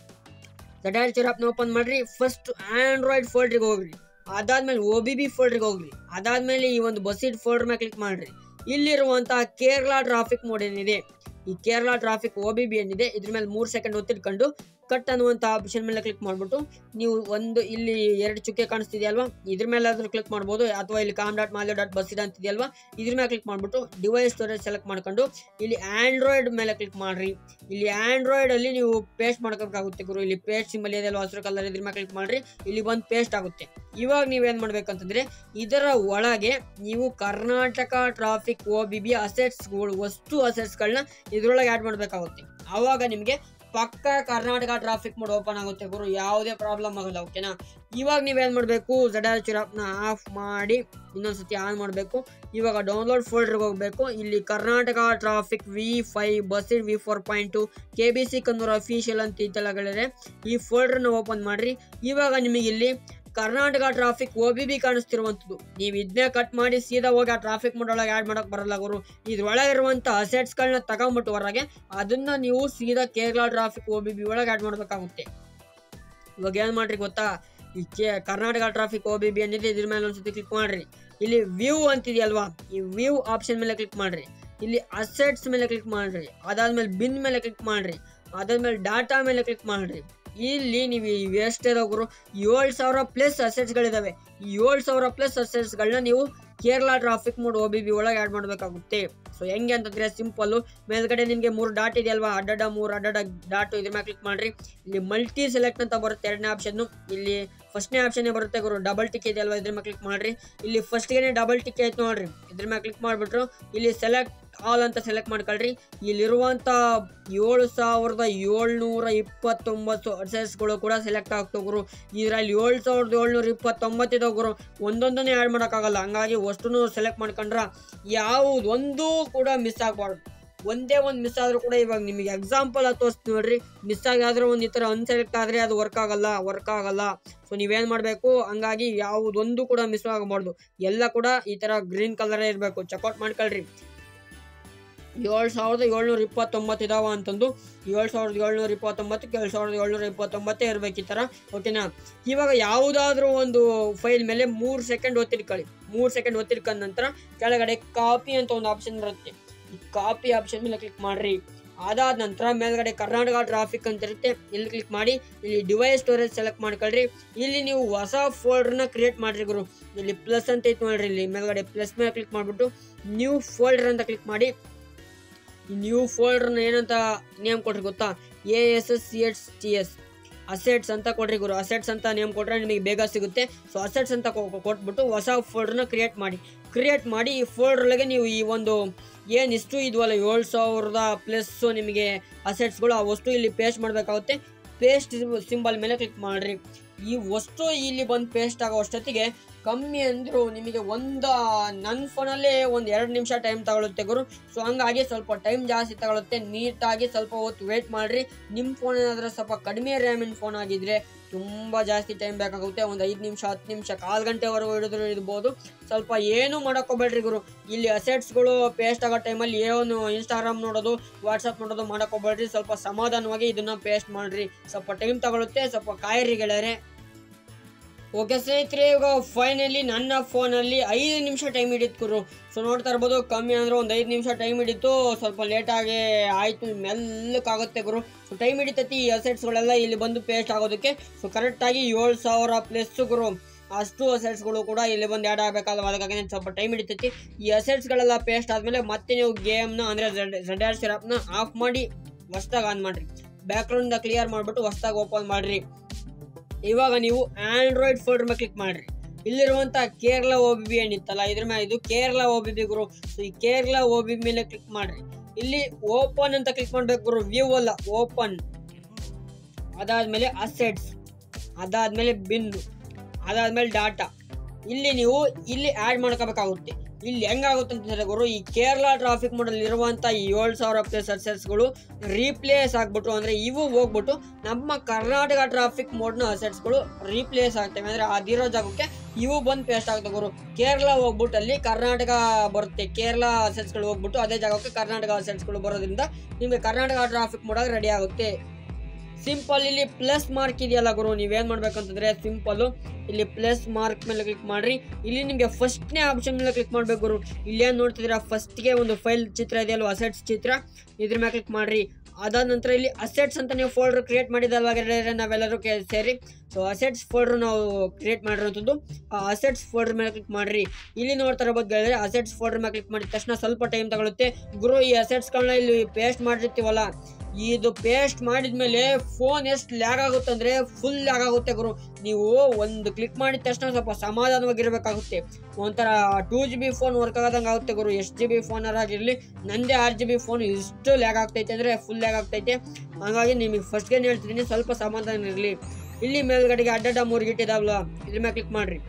ZaDash ಓಪನ್ ಮಾಡ್ರಿ. ಫಸ್ಟ್ ಆಂಡ್ರಾಯ್ಡ್ ಫೋಲ್ಡ್ರಿಗೆ ಹೋಗ್ರಿ, ಅದಾದ್ಮೇಲೆ OBB ಫೋಲ್ಡ್ರಿಗೆ ಹೋಗ್ರಿ, ಅದಾದ್ಮೇಲೆ ಈ ಒಂದು ಬಸ್ಸಿಡ್ ಫೋಲ್ಡರ್ ಮೇಲೆ ಕ್ಲಿಕ್ ಮಾಡ್ರಿ. ಇಲ್ಲಿರುವಂತಹ ಕೇರಳ ಟ್ರಾಫಿಕ್ ಮೋಡ್ ಏನಿದೆ, ಈ ಕೇರಳ ಟ್ರಾಫಿಕ್ OBB ಏನಿದೆ, ಇದ್ರ ಮೇಲೆ 3 ಸೆಕೆಂಡ್ ಒತ್ತಿಡ್ಕೊಂಡು ಕಟ್ ಅನ್ನುವಂಥ ಆಪ್ಷನ್ ಮೇಲೆ ಕ್ಲಿಕ್ ಮಾಡಿಬಿಟ್ಟು ನೀವು ಒಂದು ಇಲ್ಲಿ 2 ಚುಕ್ಕೆ ಕಾಣಿಸ್ತಿದೆಯಲ್ವಾ, ಇದ್ರ ಮೇಲೆ ಆದ್ರೂ ಕ್ಲಿಕ್ ಮಾಡ್ಬೋದು. ಅಥವಾ ಇಲ್ಲಿ com.malio.basimaltridi ಅಂತಿದೆಯಲ್ವಾ, ಇದ್ರ ಮೇಲೆ ಕ್ಲಿಕ್ ಮಾಡಿಬಿಟ್ಟು ಡಿವೈಸ್ ಸ್ಟೋರೇಜ್ ಸೆಲೆಕ್ಟ್ ಮಾಡ್ಕೊಂಡು ಇಲ್ಲಿ ಆಂಡ್ರಾಯ್ಡ್ ಮೇಲೆ ಕ್ಲಿಕ್ ಮಾಡ್ರಿ. ಇಲ್ಲಿ ಆಂಡ್ರಾಯ್ಡ್ ಅಲ್ಲಿ ನೀವು ಪೇಸ್ಟ್ ಮಾಡ್ಕೋಬೇಕಾಗುತ್ತೆ ಗುರು. ಇಲ್ಲಿ ಪೇಸ್ಟ್ ಸಿಂಬಲ್ ಇದೆಯಲ್ವಾ ಹಸಿರು ಕಲರ್, ಇದ್ರ ಮೇಲೆ ಕ್ಲಿಕ್ ಮಾಡ್ರಿ. ಇಲ್ಲಿ ಬಂದು ಪೇಸ್ಟ್ ಆಗುತ್ತೆ. ಇವಾಗ ನೀವೇನು ಮಾಡ್ಬೇಕಂತಂದ್ರೆ ಇದರ ಒಳಗೆ ನೀವು ಕರ್ನಾಟಕ ಟ್ರಾಫಿಕ್ OBB ಅಸೆಟ್ಸ್ಗಳು, ವಸ್ತು ಅಸೆಟ್ಸ್ಗಳನ್ನ ಇದ್ರೊಳಗೆ ಆ್ಯಡ್ ಮಾಡಬೇಕಾಗುತ್ತೆ. ಆವಾಗ ನಿಮಗೆ ಪಕ್ಕ ಕರ್ನಾಟಕ ಟ್ರಾಫಿಕ್ ಮೋಡ್ ಓಪನ್ ಆಗುತ್ತೆ ಗುರು, ಯಾವುದೇ ಪ್ರಾಬ್ಲಮ್ ಆಗಲ್ಲ, ಓಕೆನಾ. ಇವಾಗ ನೀವೇನು ಮಾಡಬೇಕು, ZaDash ಆಫ್ ಮಾಡಿ ಇನ್ನೊಂದ್ಸತಿ ಆನ್ ಮಾಡಬೇಕು. ಇವಾಗ ಡೌನ್ಲೋಡ್ ಫೋಲ್ಡರ್ಗೆ ಹೋಗಬೇಕು. ಇಲ್ಲಿ ಕರ್ನಾಟಕ ಟ್ರಾಫಿಕ್ V5 ಬಸ್ಸಿಡ್ V4.2 KBC ಕನ್ನೂರು ಅಫಿಷಿಯಲ್ ಅಂತ ಇದ್ದಲ್ಲಗಳಿದ್ರೆ ಈ ಫೋಲ್ಡರ್ನ ಓಪನ್ ಮಾಡ್ರಿ. ಇವಾಗ ನಿಮಗೆ ಇಲ್ಲಿ ಕರ್ನಾಟಕ ಟ್ರಾಫಿಕ್ OBB ಕಾಣಿಸ್ತಿರುವಂಥದ್ದು. ನೀವು ಇದನ್ನೇ ಕಟ್ ಮಾಡಿ ಸೀದಾ ಹೋಗಿ ಆ ಟ್ರಾಫಿಕ್ ಮೋಡ್ ಒಳಗೆ ಆ್ಯಡ್ ಮಾಡೋಕೆ ಬರಲ್ಲ ಗುರು. ಇದ್ರೊಳಗಿರುವಂಥ ಅಸೆಟ್ಸ್ಗಳನ್ನ ತಗೊಂಬಿಟ್ಟು ಹೊರಗೆ ಅದನ್ನು ನೀವು ಸೀದಾ ಕೇರಳ ಟ್ರಾಫಿಕ್ OBB ಒಳಗೆ ಆ್ಯಡ್ ಮಾಡಬೇಕಾಗುತ್ತೆ. ಇವಾಗ ಏನು ಮಾಡ್ರಿ ಗೊತ್ತಾ, ಈ ಕರ್ನಾಟಕ ಟ್ರಾಫಿಕ್ OBB ಏನಿದೆ ಇದ್ರ ಮೇಲೆ ಒಂದ್ಸತಿ ಕ್ಲಿಕ್ ಮಾಡ್ರಿ. ಇಲ್ಲಿ ವ್ಯೂ ಅಂತಿದೆಯಲ್ವಾ, ಈ ವ್ಯೂ ಆಪ್ಷನ್ ಮೇಲೆ ಕ್ಲಿಕ್ ಮಾಡ್ರಿ. ಇಲ್ಲಿ ಅಸೆಟ್ಸ್ ಮೇಲೆ ಕ್ಲಿಕ್ ಮಾಡ್ರಿ, ಅದಾದ್ಮೇಲೆ ಬಿನ್ ಮೇಲೆ ಕ್ಲಿಕ್ ಮಾಡ್ರಿ, ಅದಾದ್ಮೇಲೆ ಡಾಟಾ ಮೇಲೆ ಕ್ಲಿಕ್ ಮಾಡ್ರಿ. ಇಲ್ಲಿ ನೀವು ಎಷ್ಟೇ ಹೋಗ್ರು 7,000+ ಅಸೆಟ್ಸ್ಗಳಿದಾವೆ. ಈ 7,000+ ಅಸೆಟ್ಸ್ಗಳನ್ನ ನೀವು ಕೇರಳ ಟ್ರಾಫಿಕ್ ಮೋಡ್ OBB ಒಳಗೆ ಆ್ಯಡ್ ಮಾಡಬೇಕಾಗುತ್ತೆ. ಸೊ ಹೆಂಗೆ ಅಂತಂದ್ರೆ ಸಿಂಪಲ್ಲು, ಮೇಲ್ಗಡೆ ನಿಮಗೆ 3 ಡಾಟ್ ಇದೆಯಲ್ವಾ, ಅಡ್ಡಡ 3 ಡಾಟು, ಇದ್ರ ಮೇಲೆ ಕ್ಲಿಕ್ ಮಾಡ್ರಿ. ಇಲ್ಲಿ ಮಲ್ಟಿ ಸೆಲೆಕ್ಟ್ ಅಂತ ಬರುತ್ತೆ 2ನೇ ಆಪ್ಷನ್ನು. ಇಲ್ಲಿ ಫಸ್ಟ್ನೇ ಆಪ್ಷನ್ನೇ ಬರುತ್ತೆ ಗುರು, ಡಬಲ್ ಟಿಕ್ ಇದೆಯಲ್ವಾ, ಇದ್ರ ಮೇಲೆ ಕ್ಲಿಕ್ ಮಾಡ್ರಿ. ಇಲ್ಲಿ ಫಸ್ಟ್ಗೆ ಡಬಲ್ ಟಿಕ್ ಆಯ್ತು ನೋಡ್ರಿ, ಇದ್ರ ಮೇಲೆ ಕ್ಲಿಕ್ ಮಾಡಿಬಿಟ್ರು ಇಲ್ಲಿ ಸೆಲೆಕ್ಟ್ ಆಲ್ ಅಂತ ಸೆಲೆಕ್ಟ್ ಮಾಡ್ಕೊಳ್ರಿ. ಇಲ್ಲಿರುವಂಥ 7,729 ಅಸೆಟ್ಸ್ಗಳು ಕೂಡ ಸೆಲೆಕ್ಟ್ ಆಗ್ತೋಗ್ರು. ಇದರಲ್ಲಿ 7,729 ಇದಾಗ್ರು, ಒಂದೊಂದನ್ನೇ ಆ್ಯಡ್ ಮಾಡೋಕ್ಕಾಗಲ್ಲ. ಹಂಗಾಗಿ ಅಷ್ಟನ್ನು ಸೆಲೆಕ್ಟ್ ಮಾಡ್ಕೊಂಡ್ರೆ ಯಾವುದೊಂದು ಕೂಡ ಮಿಸ್ ಆಗಬಾರ್ದು. ಒಂದೇ ಒಂದು ಮಿಸ್ ಆದರೂ ಕೂಡ ಇವಾಗ ನಿಮಗೆ ಎಕ್ಸಾಂಪಲ್ ತೋರಿಸ್ತೀನಿ ನೋಡ್ರಿ. ಮಿಸ್ ಆಗಾದ್ರೆ ಒಂದು ಈ ಥರ ಅನ್ಸೆಲೆಕ್ಟ್ ಆದರೆ ಅದು ವರ್ಕ್ ಆಗಲ್ಲ. ಸೊ ನೀವೇನು ಮಾಡಬೇಕು, ಹಂಗಾಗಿ ಯಾವುದೊಂದು ಕೂಡ ಮಿಸ್ ಆಗಬಾರ್ದು, ಎಲ್ಲ ಕೂಡ ಈ ಥರ ಗ್ರೀನ್ ಕಲರೇ ಇರಬೇಕು. ಚೆಕ್ಔಟ್ ಮಾಡ್ಕೊಳ್ರಿ. 7,729 ಇದಾವ ಅಂತಂದು 7,729 7,729 ಇರ್ಬೇಕು ಈ ಥರ. ಓಕೆನಾ. ಇವಾಗ ಯಾವುದಾದ್ರೂ ಒಂದು ಫೈಲ್ ಮೇಲೆ 3 ಸೆಕೆಂಡ್ ಒತ್ತಿಡ್ಕೊಳ್ಳಿ. 3 ಸೆಕೆಂಡ್ ಒತ್ತಿಡ್ಕೊಂಡ ನಂತರ ಕೆಳಗಡೆ ಕಾಪಿ ಅಂತ ಒಂದು ಆಪ್ಷನ್ ಬರುತ್ತೆ. ಈ ಕಾಪಿ ಆಪ್ಷನ್ ಮೇಲೆ ಕ್ಲಿಕ್ ಮಾಡ್ರಿ. ಅದಾದ ನಂತರ ಮೇಲ್ಗಡೆ ಕರ್ನಾಟಕ ಟ್ರಾಫಿಕ್ ಅಂತ ಇರುತ್ತೆ, ಇಲ್ಲಿ ಕ್ಲಿಕ್ ಮಾಡಿ ಇಲ್ಲಿ ಡಿವೈಸ್ ಸ್ಟೋರೇಜ್ ಸೆಲೆಕ್ಟ್ ಮಾಡ್ಕೊಳ್ರಿ. ಇಲ್ಲಿ ನೀವು ಹೊಸ ಫೋಲ್ಡರ್ನ ಕ್ರಿಯೇಟ್ ಮಾಡ್ರಿ ಗುರು. ಇಲ್ಲಿ ಪ್ಲಸ್ ಅಂತ ಐತೆ ನೋಡ್ರಿ, ಇಲ್ಲಿ ಮೇಲ್ಗಡೆ ಪ್ಲಸ್ ಮೇಲೆ ಕ್ಲಿಕ್ ಮಾಡಿಬಿಟ್ಟು ನ್ಯೂ ಫೋಲ್ಡರ್ ಅಂತ ಕ್ಲಿಕ್ ಮಾಡಿ. ನ್ಯೂ ಫೋಲ್ಡರ್ನ ಏನಂತ ನೇಮ್ ಕೊಟ್ರಿ ಗೊತ್ತಾ? ASSETS ಅಸೆಟ್ಸ್ ಅಂತ ಕೊಡ್ರಿ ಗುರು. ಅಸೆಟ್ಸ್ ಅಂತ ನೇಮ್ ಕೊಟ್ರೆ ನಿಮಗೆ ಬೇಗ ಸಿಗುತ್ತೆ. ಸೊ ಅಸೆಟ್ಸ್ ಅಂತ ಕೊಟ್ಬಿಟ್ಟು ಹೊಸ ಫೋಲ್ಡರ್ನ ಕ್ರಿಯೇಟ್ ಮಾಡಿ ಈ ಫೋಲ್ಡರ್ ಒಳಗೆ ನೀವು ಈ ಒಂದು ಏನಿಷ್ಟು ಇದವಲ್ಲ 7,000 ಪ್ಲಸ್ ನಿಮಗೆ ಅಸೆಟ್ಸ್ಗಳು, ಆ ವಸ್ತು ಇಲ್ಲಿ ಪೇಸ್ಟ್ ಮಾಡಬೇಕಾಗುತ್ತೆ. ಪೇಸ್ಟ್ ಸಿಂಬಲ್ ಮೇಲೆ ಕ್ಲಿಕ್ ಮಾಡ್ರಿ. ಈ ವಸ್ತು ಇಲ್ಲಿ ಬಂದು ಪೇಸ್ಟ್ ಆಗೋ ಅಷ್ಟೊತ್ತಿಗೆ ಕಮ್ಮಿ ಅಂದರೂ ನಿಮಗೆ ನನ್ನ ಫೋನಲ್ಲೇ 1-2 ನಿಮಿಷ ಟೈಮ್ ತಗೊಳುತ್ತೆ ಗುರು. ಸೊ ಹಂಗಾಗಿ ಸ್ವಲ್ಪ ಟೈಮ್ ಜಾಸ್ತಿ ತಗೊಳುತ್ತೆ. ನೀಟಾಗಿ ಸ್ವಲ್ಪ ಹೊತ್ತು ವೇಟ್ ಮಾಡಿರಿ. ನಿಮ್ಮ ಫೋನ್ ಏನಾದರೂ ಸ್ವಲ್ಪ ಕಡಿಮೆ ರ್ಯಾಮಿನ ಫೋನ್ ಆಗಿದ್ರೆ ತುಂಬ ಜಾಸ್ತಿ ಟೈಮ್ ಬೇಕಾಗುತ್ತೆ. 5 ನಿಮಿಷ 10 ನಿಮಿಷ 1/4 ಗಂಟೆವರೆಗೂ ಹಿಡಿದ್ರು ಇರ್ಬೋದು. ಸ್ವಲ್ಪ ಏನೂ ಮಾಡೋಕ್ಕೋಗ್ಬೇಡ್ರಿ ಗುರು. ಇಲ್ಲಿ ಅಸೆಟ್ಸ್ಗಳು ಪೇಸ್ಟ್ ಆಗೋ ಟೈಮಲ್ಲಿ ಏನು ಇನ್ಸ್ಟಾಗ್ರಾಮ್ ನೋಡೋದು, ವಾಟ್ಸಪ್ ನೋಡೋದು ಮಾಡೋಕ್ಕೋಗ್ಬೇಡ್ರಿ. ಸ್ವಲ್ಪ ಸಮಾಧಾನವಾಗಿ ಇದನ್ನು ಪೇಸ್ಟ್ ಮಾಡಿರಿ. ಸ್ವಲ್ಪ ಟೈಮ್ ತಗೊಳುತ್ತೆ, ಸ್ವಲ್ಪ ಕಾಯಿರಿ ಗೆಳೆಯರೆ. ಓಕೆ ಸ್ನೇಹಿತರೆ, ಇವಾಗ ಫೈನಲಿ ನನ್ನ ಫೋನಲ್ಲಿ 5 ನಿಮಿಷ ಟೈಮ್ ಹಿಡಿತು ಗುರು. ಸೊ ನೋಡ್ತಾ ಇರ್ಬೋದು, ಕಮ್ಮಿ ಅಂದರೆ 5 ನಿಮಿಷ ಟೈಮ್ ಹಿಡಿತು. ಸ್ವಲ್ಪ ಲೇಟಾಗಿ ಆಯಿತು, ಮೆಲ್ಲಕ್ಕಾಗುತ್ತೆ ಗುರು. ಸೊ ಟೈಮ್ ಹಿಡಿತೈತಿ ಈ ಅಸೆಟ್ಸ್ಗಳೆಲ್ಲ ಇಲ್ಲಿ ಬಂದು ಪೇಸ್ಟ್ ಆಗೋದಕ್ಕೆ. ಸೊ ಕರೆಕ್ಟಾಗಿ 7,000 ಪ್ಲಸ್ ಗುರು. ಅಷ್ಟು ಅಸೆಟ್ಸ್ಗಳು ಕೂಡ ಇಲ್ಲಿ ಬಂದು ಆ್ಯಡ್ ಆಗಬೇಕಲ್ಲ, ಅದಕ್ಕಾಗಿ ಸ್ವಲ್ಪ ಟೈಮ್ ಹಿಡಿತೈತಿ. ಈ ಅಸೆಟ್ಸ್ಗಳೆಲ್ಲ ಪೇಸ್ಟ್ ಆದಮೇಲೆ ಮತ್ತೆ ನೀವು ಗೇಮ್ನ ಅಂದರೆ ZR ಆ್ಯಪ್ನ ಆಫ್ ಮಾಡಿ ಹೊಸ್ದಾಗಿ ಆನ್ ಮಾಡಿರಿ. ಬ್ಯಾಕ್ಗ್ರೌಂಡ್ನ ಕ್ಲಿಯರ್ ಮಾಡಿಬಿಟ್ಟು ಹೊಸ್ದಾಗಿ ಓಪನ್ ಮಾಡಿರಿ. ಇವಾಗ ನೀವು ಆಂಡ್ರಾಯ್ಡ್ ಫೋಲ್ಡರ್ ಮೇಲೆ ಕ್ಲಿಕ್ ಮಾಡ್ರಿ. ಇಲ್ಲಿರುವಂಥ ಕೇರಳ OBB ಏನಿತ್ತಲ್ಲ, ಇದ್ರ ಮೇಲೆ ಇದು ಕೇರಳ OBB ಗುರು. ಸೊ ಈ ಕೇರಳ OBB ಮೇಲೆ ಕ್ಲಿಕ್ ಮಾಡ್ರಿ. ಇಲ್ಲಿ ಓಪನ್ ಅಂತ ಕ್ಲಿಕ್ ಮಾಡ್ಬೇಕು ಗುರು, ವ್ಯೂ ಅಲ್ಲ, ಓಪನ್. ಅದಾದ್ಮೇಲೆ ಅಸೆಟ್ಸ್, ಅದಾದ್ಮೇಲೆ ಬಿನ್ನು, ಅದಾದ್ಮೇಲೆ ಡಾಟಾ. ಇಲ್ಲಿ ನೀವು ಇಲ್ಲಿ ಆ್ಯಡ್ ಮಾಡ್ಕೋಬೇಕಾಗುತ್ತೆ. ಇಲ್ಲಿ ಹೆಂಗಾಗುತ್ತೆ ಅಂತಂದರೆ ಗುರು, ಈ ಕೇರಳ ಟ್ರಾಫಿಕ್ ಮೋಡಲ್ಲಿ ಇರುವಂಥ 7,000 ಪ್ಲಸ್ ಅಸೆಟ್ಸ್ಗಳು ರೀಪ್ಲೇಸ್ ಆಗ್ಬಿಟ್ಟು, ಅಂದರೆ ಇವು ಹೋಗ್ಬಿಟ್ಟು ನಮ್ಮ ಕರ್ನಾಟಕ ಟ್ರಾಫಿಕ್ ಮೋಡ್ನ ಅಸೆಟ್ಸ್ಗಳು ರೀಪ್ಲೇಸ್ ಆಗ್ತವೆ. ಅಂದರೆ ಅದಿರೋ ಜಾಗಕ್ಕೆ ಇವು ಬಂದು ಪೇಸ್ಟ್ ಆಗ್ತವೆ ಗುರು. ಕೇರಳ ಹೋಗ್ಬಿಟ್ಟು ಅಲ್ಲಿ ಕರ್ನಾಟಕ ಬರುತ್ತೆ, ಕೇರಳ ಅಸೆಟ್ಸ್ಗಳು ಹೋಗ್ಬಿಟ್ಟು ಅದೇ ಜಾಗಕ್ಕೆ ಕರ್ನಾಟಕ ಅಸೆಟ್ಸ್ಗಳು ಬರೋದ್ರಿಂದ ನಿಮಗೆ ಕರ್ನಾಟಕ ಟ್ರಾಫಿಕ್ ಮೋಡಾಗಿ ರೆಡಿ ಆಗುತ್ತೆ. ಸಿಂಪಲ್ ಇಲ್ಲಿ ಪ್ಲಸ್ ಮಾರ್ಕ್ ಇದೆಯಲ್ಲ ಗುರು, ನೀವೇನು ಮಾಡ್ಬೇಕಂತಂದ್ರೆ ಸಿಂಪಲ್ಲು ಇಲ್ಲಿ ಪ್ಲಸ್ ಮಾರ್ಕ್ ಮೇಲೆ ಕ್ಲಿಕ್ ಮಾಡ್ರಿ. ಇಲ್ಲಿ ನಿಮಗೆ ಫಸ್ಟ್ನೇ ಆಪ್ಷನ್ ಮೇಲೆ ಕ್ಲಿಕ್ ಮಾಡ್ಬೇಕು ಗುರು. ಇಲ್ಲಿ ಏನು ನೋಡ್ತಿದ್ದೀರಾ, ಫಸ್ಟ್ಗೆ ಒಂದು ಫೈಲ್ ಚಿತ್ರ ಇದೆಯಲ್ಲ, ಅಸೆಟ್ಸ್ ಚಿತ್ರ, ಇದ್ರ ಮೇಲೆ ಕ್ಲಿಕ್ ಮಾಡ್ರಿ. ಅದಾದ ನಂತರ ಇಲ್ಲಿ ಅಸೆಟ್ಸ್ ಅಂತ ನೀವು ಫೋಲ್ಡರ್ ಕ್ರಿಯೇಟ್ ಮಾಡಿದಲ್ವಾ ನಾವೆಲ್ಲರೂ ಸೇರಿ. ಸೊ ಅಸೆಟ್ಸ್ ಫೋಲ್ಡರ್ ನಾವು ಕ್ರಿಯೇಟ್ ಮಾಡಿರೋಂಥದ್ದು, ಆ ಅಸೆಟ್ಸ್ ಫೋಲ್ಡರ್ ಮೇಲೆ ಕ್ಲಿಕ್ ಮಾಡ್ರಿ. ಇಲ್ಲಿ ನೋಡ್ತಾ ಇರಬಹುದು ಗೆಳೆಯರೆ, ಅಸೆಟ್ಸ್ ಫೋಲ್ಡರ್ ಮೇಲೆ ಕ್ಲಿಕ್ ಮಾಡಿದ ತಕ್ಷಣ ಸ್ವಲ್ಪ ಟೈಮ್ ತಗೊಳುತ್ತೆ ಗುರು. ಈ ಅಸೆಟ್ಸ್ಗಳನ್ನ ಇಲ್ಲಿ ಪೇಸ್ಟ್ ಮಾಡಿರ್ತೀವಲ್ಲ, ಇದು ಪೇಸ್ಟ್ ಮಾಡಿದ್ಮೇಲೆ ಫೋನ್ ಎಷ್ಟು ಲ್ಯಾಗ್ ಆಗುತ್ತೆ ಅಂದರೆ ಫುಲ್ ಲ್ಯಾಗ್ ಆಗುತ್ತೆ ಗುರು. ನೀವು ಒಂದು ಕ್ಲಿಕ್ ಮಾಡಿದ ತಕ್ಷಣ ಸ್ವಲ್ಪ ಸಮಾಧಾನವಾಗಿರಬೇಕಾಗುತ್ತೆ. ಒಂಥರ 2GB ಫೋನ್ ವರ್ಕ್ ಆಗೋದಂಗೆ ಆಗುತ್ತೆ ಗುರು. ಎಷ್ಟು GB ಫೋನರ್ ಆಗಿರಲಿ, ನಂದೇ 6GB ಫೋನ್ ಇಷ್ಟು ಲ್ಯಾಗ್ ಆಗ್ತೈತೆ ಅಂದರೆ ಫುಲ್ ಲ್ಯಾಗ್ ಆಗ್ತೈತೆ. ಹಾಗಾಗಿ ನಿಮಗೆ ಫಸ್ಟ್ಗೆ ಹೇಳ್ತಿದ್ದೀನಿ, ಸ್ವಲ್ಪ ಸಮಾಧಾನ ಇರಲಿ. ಇಲ್ಲಿ ಮೇಲ್ಗಡೆಗೆ ಅಡ್ಡ 3 ಗಿಟ್ ಇದಾವಲ್ಲ, ಇದ್ರ ಮೇಲೆ ಕ್ಲಿಕ್ ಮಾಡಿರಿ.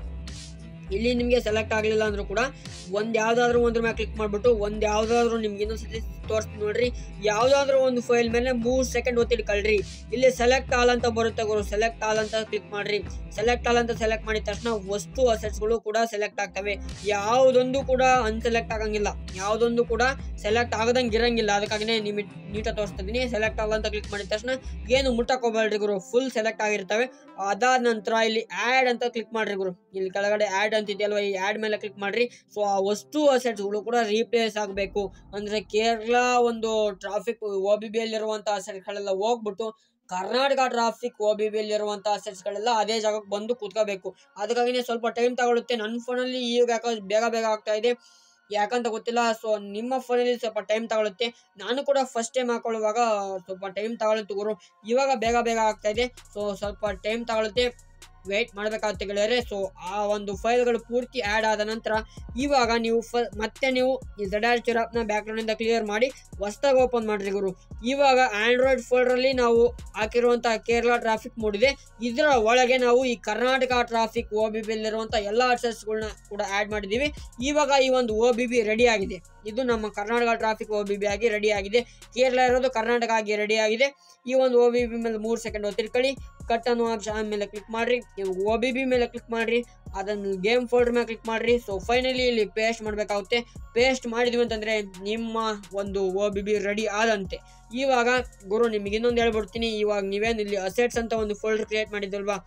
ಇಲ್ಲಿ ನಿಮಗೆ ಸೆಲೆಕ್ಟ್ ಆಗಲಿಲ್ಲ ಅಂದರೂ ಕೂಡ ಯಾವುದಾದ್ರೂ ಒಂದ್ರ ಮೇಲೆ ಕ್ಲಿಕ್ ಮಾಡಿಬಿಟ್ಟು ಯಾವುದಾದ್ರೂ ನಿಮ್ಗೆ ಇನ್ನೊಂದ್ಸತಿ ತೋರಿಸ್ತೀನಿ ನೋಡ್ರಿ. ಯಾವುದಾದ್ರೂ ಒಂದು ಫೈಲ್ ಮೇಲೆ 3 ಸೆಕೆಂಡ್ ಒತ್ತಿಡ್ಕೊಳ್ರಿ. ಇಲ್ಲಿ ಸೆಲೆಕ್ಟ್ ಆಲ್ ಅಂತ ಬರುತ್ತೆ ಗುರು, ಸೆಲೆಕ್ಟ್ ಆಲ್ ಅಂತ ಕ್ಲಿಕ್ ಮಾಡ್ರಿ. ಸೆಲೆಕ್ಟ್ ಆಲ್ ಅಂತ ಸೆಲೆಕ್ಟ್ ಮಾಡಿದ ತಕ್ಷಣ ವಸ್ತು ಅಸೆಟ್ಸ್ಗಳು ಕೂಡ ಸೆಲೆಕ್ಟ್ ಆಗ್ತವೆ. ಯಾವುದೊಂದು ಕೂಡ ಅನ್ಸೆಲೆಕ್ಟ್ ಆಗಂಗಿಲ್ಲ, ಯಾವುದೊಂದು ಕೂಡ ಸೆಲೆಕ್ಟ್ ಆಗದಂಗೆ ಇರಂಗಿಲ್ಲ. ಅದಕ್ಕಾಗಿನೇ ನಿಮಗೆ ನೀಟಾಗಿ ತೋರಿಸ್ತಾ ಇದ್ದೀನಿ. ಸೆಲೆಕ್ಟ್ ಆಲ್ ಅಂತ ಕ್ಲಿಕ್ ಮಾಡಿದ ತಕ್ಷಣ ಏನು ಮುಟ್ಟಕೋಬೇಡ್ರಿ ಗುರು, ಫುಲ್ ಸೆಲೆಕ್ಟ್ ಆಗಿರ್ತವೆ. ಅದಾದ ನಂತರ ಇಲ್ಲಿ ಆ್ಯಡ್ ಅಂತ ಕ್ಲಿಕ್ ಮಾಡ್ರಿ ಗುರು. ಇಲ್ಲಿ ಕೆಳಗಡೆ ಆ್ಯಡ್ ಅಂತಿದೆಯಲ್ವ, ಈ ಆ್ಯಡ್ ಮೇಲೆ ಕ್ಲಿಕ್ ಮಾಡ್ರಿ. ಸೊ ಆ ವಸ್ತು ಅಸೆಟ್ಸ್ಗಳು ಕೂಡ ರೀಪ್ಲೇಸ್ ಆಗಬೇಕು. ಅಂದರೆ ಕೇರಳ ಒಂದು ಟ್ರಾಫಿಕ್ OBB ಯಲ್ಲಿರುವಂಥ ಅಸೆಟ್ಸ್ಗಳೆಲ್ಲ ಹೋಗ್ಬಿಟ್ಟು ಕರ್ನಾಟಕ ಟ್ರಾಫಿಕ್ OBB ಯಲ್ಲಿರುವಂಥ ಅಸೆಟ್ಸ್ಗಳೆಲ್ಲ ಅದೇ ಜಾಗಕ್ಕೆ ಬಂದು ಕೂತ್ಕೋಬೇಕು. ಅದಕ್ಕಾಗಿನೇ ಸ್ವಲ್ಪ ಟೈಮ್ ತಗೊಳುತ್ತೆ. ನನ್ನ ಫೋನಲ್ಲಿ ಈಗ ಯಾಕೋ ಬೇಗ ಆಗ್ತಾ ಇದೆ, ಯಾಕಂತ ಗೊತ್ತಿಲ್ಲ. ಸೊ ನಿಮ್ಮ ಫೋನಲ್ಲಿ ಸ್ವಲ್ಪ ಟೈಮ್ ತಗೊಳುತ್ತೆ. ನಾನು ಕೂಡ ಫಸ್ಟ್ ಟೈಮ್ ಹಾಕೊಳ್ಳುವಾಗ ಸ್ವಲ್ಪ ಟೈಮ್ ತಗೊಳುತ್ತೆ ಗುರು. ಇವಾಗ ಬೇಗ ಆಗ್ತಾ ಇದೆ. ಸೊ ಸ್ವಲ್ಪ ಟೈಮ್ ತಗೊಳುತ್ತೆ, ವೇಟ್ ಮಾಡಬೇಕಾಗುತ್ತೆ ಗೆಳೆಯರೆ. ಸೊ ಆ ಒಂದು ಫೈಲ್ಗಳು ಪೂರ್ತಿ ಆ್ಯಡ್ ಆದ ನಂತರ ಇವಾಗ ನೀವು ಮತ್ತೆ ನೀವು ಈ ZR ಆ್ಯಪ್ನ ಬ್ಯಾಕ್ಗ್ರೌಂಡಿಂದ ಕ್ಲಿಯರ್ ಮಾಡಿ ಹೊಸ್ದಾಗಿ ಓಪನ್ ಮಾಡಿರಿ ಗುರು. ಇವಾಗ ಆಂಡ್ರಾಯ್ಡ್ ಫೋಲ್ಡರಲ್ಲಿ ನಾವು ಹಾಕಿರುವಂಥ ಕೇರಳ ಟ್ರಾಫಿಕ್ ಮೋಡ್ ಇದೆ. ಇದರ ಒಳಗೆ ನಾವು ಈ ಕರ್ನಾಟಕ ಟ್ರಾಫಿಕ್ OBB ಯಲ್ಲಿರುವಂಥ ಎಲ್ಲ ಅಸೆಟ್ಸ್ಗಳನ್ನ ಕೂಡ ಆ್ಯಡ್ ಮಾಡಿದ್ದೀವಿ. ಇವಾಗ ಈ ಒಂದು OBB ರೆಡಿ ಆಗಿದೆ. ಇದು ನಮ್ಮ ಕರ್ನಾಟಕ ಟ್ರಾಫಿಕ್ OBB ಆಗಿ ರೆಡಿ ಆಗಿದೆ. ಕೇರಳ ಇರೋದು ಕರ್ನಾಟಕ ಆಗಿ ರೆಡಿ ಆಗಿದೆ. ಈ ಒಂದು OBB ಮೇಲೆ 3 ಸೆಕೆಂಡ್ ಒತ್ತಿಡ್ಕೊಳ್ಳಿ. ಕಟ್ ಅನ್ನೋ ಆಪ್ಷನ್ ಮೇಲೆ ಕ್ಲಿಕ್ ಮಾಡ್ರಿ. ನೀವು OBB ಮೇಲೆ ಕ್ಲಿಕ್ ಮಾಡ್ರಿ, ಅದನ್ನು ಗೇಮ್ ಫೋಲ್ಡರ್ ಮೇಲೆ ಕ್ಲಿಕ್ ಮಾಡ್ರಿ. ಸೊ ಫೈನಲಿ ಇಲ್ಲಿ ಪೇಸ್ಟ್ ಮಾಡಬೇಕಾಗುತ್ತೆ. ಪೇಸ್ಟ್ ಮಾಡಿದ್ವಿ ಅಂತಂದ್ರೆ ನಿಮ್ಮ ಒಂದು OBB ರೆಡಿ ಆದಂತೆ. ಇವಾಗ ಗುರು ನಿಮಗೆ ಇನ್ನೊಂದು ಹೇಳ್ಬಿಡ್ತೀನಿ. ಇವಾಗ ನೀವೇನು ಇಲ್ಲಿ ಅಸೆಟ್ಸ್ ಅಂತ ಒಂದು ಫೋಲ್ಡರ್ ಕ್ರಿಯೇಟ್ ಮಾಡಿದ್ವಲ್ವಾ,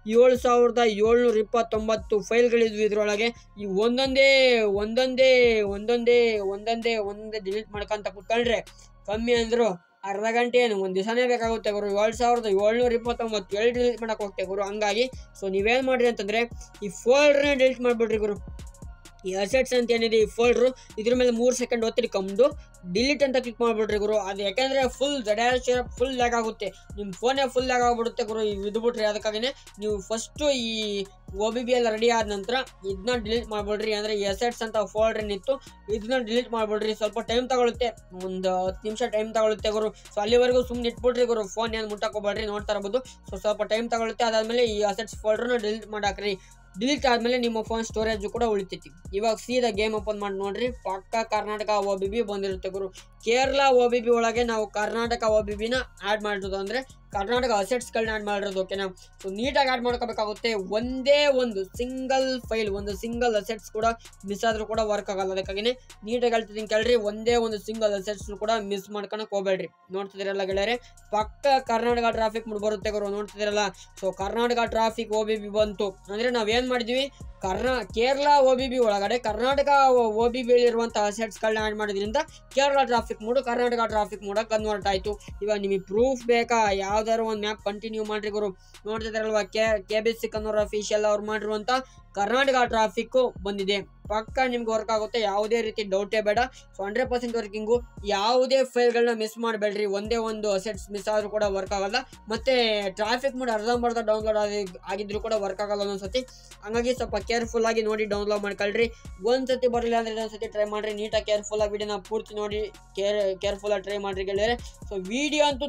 7729 ಫೈಲ್ಗಳಿದ್ವು ಇದ್ರೊಳಗೆ. ಈ ಒಂದೊಂದೇ ಡಿಲೀಟ್ ಮಾಡ್ಕೊಂತ ಕುತ್ಕೊಂಡ್ರೆ ಕಮ್ಮಿ ಅಂದ್ರು ಅರ್ಧ ಗಂಟೆ ಏನು ಒಂದು ದಿವಸನೇ ಬೇಕಾಗುತ್ತೆ ಗುರು. 7729 ಎಲ್ಲಿ ಡಿಲೀಟ್ ಮಾಡಕ್ಕೆ ಹೋಗ್ತೇವೆ ಗುರು. ಹಂಗಾಗಿ ಸೊ ನೀವೇನು ಮಾಡ್ರಿ ಅಂತಂದ್ರೆ ಈ ಫೋಲ್ಡರ್ನೇ ಡಿಲೀಟ್ ಮಾಡಿಬಿಡ್ರಿ ಗುರು. ಈ ಅಸೆಟ್ಸ್ ಅಂತ ಏನಿದೆ ಈ ಫೋಲ್ಡ್ರು, ಇದ್ರ ಮೇಲೆ 3 ಸೆಕೆಂಡ್ ಒತ್ತಿಡ್ಕೊಂಡು ಡಿಲೀಟ್ ಅಂತ ಕ್ಲಿಕ್ ಮಾಡಿಬಿಡ್ರಿ ಗುರು. ಅದು ಯಾಕೆಂದರೆ ಫುಲ್ ಫುಲ್ ಲ್ಯಾಗ್ ಆಗುತ್ತೆ, ನಿಮ್ಮ ಫೋನೇ ಫುಲ್ ಲ್ಯಾಗ್ ಆಗಿಬಿಡುತ್ತೆ ಗುರು ಇದ್ಬಿಟ್ರಿ. ಅದಕ್ಕಾಗಿನೇ ನೀವು ಫಸ್ಟು ಈ OBB ಎಲ್ಲ ರೆಡಿ ಆದ ನಂತರ ಇದನ್ನ ಡಿಲೀಟ್ ಮಾಡಿಬಿಡ್ರಿ. ಅಂದರೆ ಈ ಅಸೆಟ್ಸ್ ಅಂತ ಫೋಲ್ಡರ್ ಏನಿತ್ತು ಇದನ್ನ ಡಿಲೀಟ್ ಮಾಡಿಬಿಡ್ರಿ. ಸ್ವಲ್ಪ ಟೈಮ್ ತಗೊಳುತ್ತೆ, ಒಂದು 10 ನಿಮಿಷ ಟೈಮ್ ತಗೊಳುತ್ತೆ ಗುರು. ಸೊ ಅಲ್ಲಿವರೆಗೂ ಸುಮ್ಮನೆ ಇಟ್ಬಿಡ್ರಿ ಗುರು, ಫೋನ್ ಏನು ಮುಟ್ಟಕೋಬೇಡ್ರಿ, ನೋಡ್ತಾ ಇರ್ಬೋದು. ಸೊ ಸ್ವಲ್ಪ ಟೈಮ್ ತಗೊಳುತ್ತೆ. ಅದಾದಮೇಲೆ ಈ ಅಸೆಟ್ಸ್ ಫೋಲ್ಡರ್ನ ಡಿಲೀಟ್ ಮಾಡಾಕ್ರಿ. ಡಿಲೀಟ್ ಆದಮೇಲೆ ನಿಮ್ಮ ಫೋನ್ ಸ್ಟೋರೇಜ್ ಕೂಡ ಉಳಿತೈತಿ. ಇವಾಗ ಸೀದಾ ಗೇಮ್ ಓಪನ್ ಮಾಡಿ ನೋಡ್ರಿ, ಪಕ್ಕ ಕರ್ನಾಟಕ OBB ಬಂದಿರುತ್ತೆ ಗುರು. ಕೇರಳ OBB ಒಳಗೆ ನಾವು ಕರ್ನಾಟಕ OBBನ ಆ್ಯಡ್ ಮಾಡಿರೋದು, ಅಂದರೆ ಕರ್ನಾಟಕ ಅಸೆಟ್ಸ್ಗಳನ್ನ ಆ್ಯಡ್ ಮಾಡಿರೋದು. ಓಕೆನಾ? ಸೊ ನೀಟಾಗಿ ಆ್ಯಡ್ ಮಾಡ್ಕೋಬೇಕಾಗುತ್ತೆ. ಒಂದೇ ಒಂದು ಸಿಂಗಲ್ ಫೈಲ್, ಒಂದು ಸಿಂಗಲ್ ಅಸೆಟ್ಸ್ ಕೂಡ ಮಿಸ್ ಆದರೂ ಕೂಡ ವರ್ಕ್ ಆಗಲ್ಲ. ಅದಕ್ಕಾಗಿನೇ ನೀಟಾಗಿ ಹೇಳ್ತಿದ್ದೀನಿ ಕೇಳ್ರಿ, ಒಂದೇ ಒಂದು ಸಿಂಗಲ್ ಅಸೆಟ್ಸ್ನು ಕೂಡ ಮಿಸ್ ಮಾಡ್ಕೊಳಕ್ಕೆ ಹೋಗ್ಬೇಡ್ರಿ. ನೋಡ್ತಿದ್ದೀರಲ್ಲ ಗೆಳೆಯರೆ, ಪಕ್ಕ ಕರ್ನಾಟಕ ಟ್ರಾಫಿಕ್ ಬರುತ್ತೆ ಗುರು, ನೋಡ್ತಿದ್ದೀರಲ್ಲ. ಸೊ ಕರ್ನಾಟಕ ಟ್ರಾಫಿಕ್ OBB ಬಂತು ಅಂದರೆ ನಾವೇನು ಮಾಡಿದ್ವಿ, ಕೇರಳ OBB ಒಳಗಡೆ ಕರ್ನಾಟಕ OBB ಇರುವಂಥ ಅಸೆಟ್ಸ್ಗಳನ್ನ ಆ್ಯಡ್ ಮಾಡೋದ್ರಿಂದ Kerala traffic mode Karnataka traffic ಮೋಡಕ್ಕೆ ಕನ್ವರ್ಟ್ ಆಯಿತು. ಇವಾಗ ನಿಮಗೆ ಪ್ರೂಫ್ ಬೇಕಾ, ಯಾವ್ದಾದ್ರು ಒಂದು ಮ್ಯಾಪ್ ಕಂಟಿನ್ಯೂ ಮಾಡ್ರಿ ಗುರು. ನೋಡ್ತಿದ್ದಾರಲ್ವಾ, KBC ಕನ್ನೂರ್ ಅಫಿಷಿಯಲ್ ಅವ್ರು ಮಾಡಿರುವಂಥ ಕರ್ನಾಟಕ ಟ್ರಾಫಿಕ್ಕು ಬಂದಿದೆ. ಪಕ್ಕ ನಿಮ್ಗೆ ವರ್ಕ್ ಆಗುತ್ತೆ, ಯಾವುದೇ ರೀತಿ ಡೌಟೇ ಬೇಡ. So 100% working. ಯಾವುದೇ ಫೈಲ್ಗಳನ್ನ ಮಿಸ್ ಮಾಡಬೇಡ್ರಿ. ಒಂದೇ ಒಂದು ಅಸೆಟ್ಸ್ ಮಿಸ್ ಆದರೂ ಕೂಡ ವರ್ಕ್ ಆಗಲ್ಲ. ಮತ್ತು ಟ್ರಾಫಿಕ್ ಮೋಡ್ ಅರ್ಧಂಬರ್ಧ ಡೌನ್ಲೋಡ್ ಆಗಿದ್ರು ಕೂಡ ವರ್ಕ್ ಆಗಲ್ಲ ಒಂದೊಂದ್ಸತಿ. ಹಂಗಾಗಿ ಸ್ವಲ್ಪ ಕೇರ್ಫುಲ್ ಆಗಿ ನೋಡಿ ಡೌನ್ಲೋಡ್ ಮಾಡ್ಕೊಳ್ರಿ. ಒಂದ್ಸತಿ ಬರಲಿಲ್ಲ ಅಂದರೆ ಇನ್ನೊಂದ್ಸತಿ ಟ್ರೈ ಮಾಡಿರಿ. ನೀಟಾಗಿ ಕೇರ್ಫುಲ್ ಆಗಿ ವಿಡಿಯೋನ ಪೂರ್ತಿ ನೋಡಿ ಕೇರ್ಫುಲ್ ಆಗಿ ಟ್ರೈ ಮಾಡಿರಿ ಗೆಳೆಯರೆ. ಸೊ ವಿಡಿಯೋ ಅಂತೂ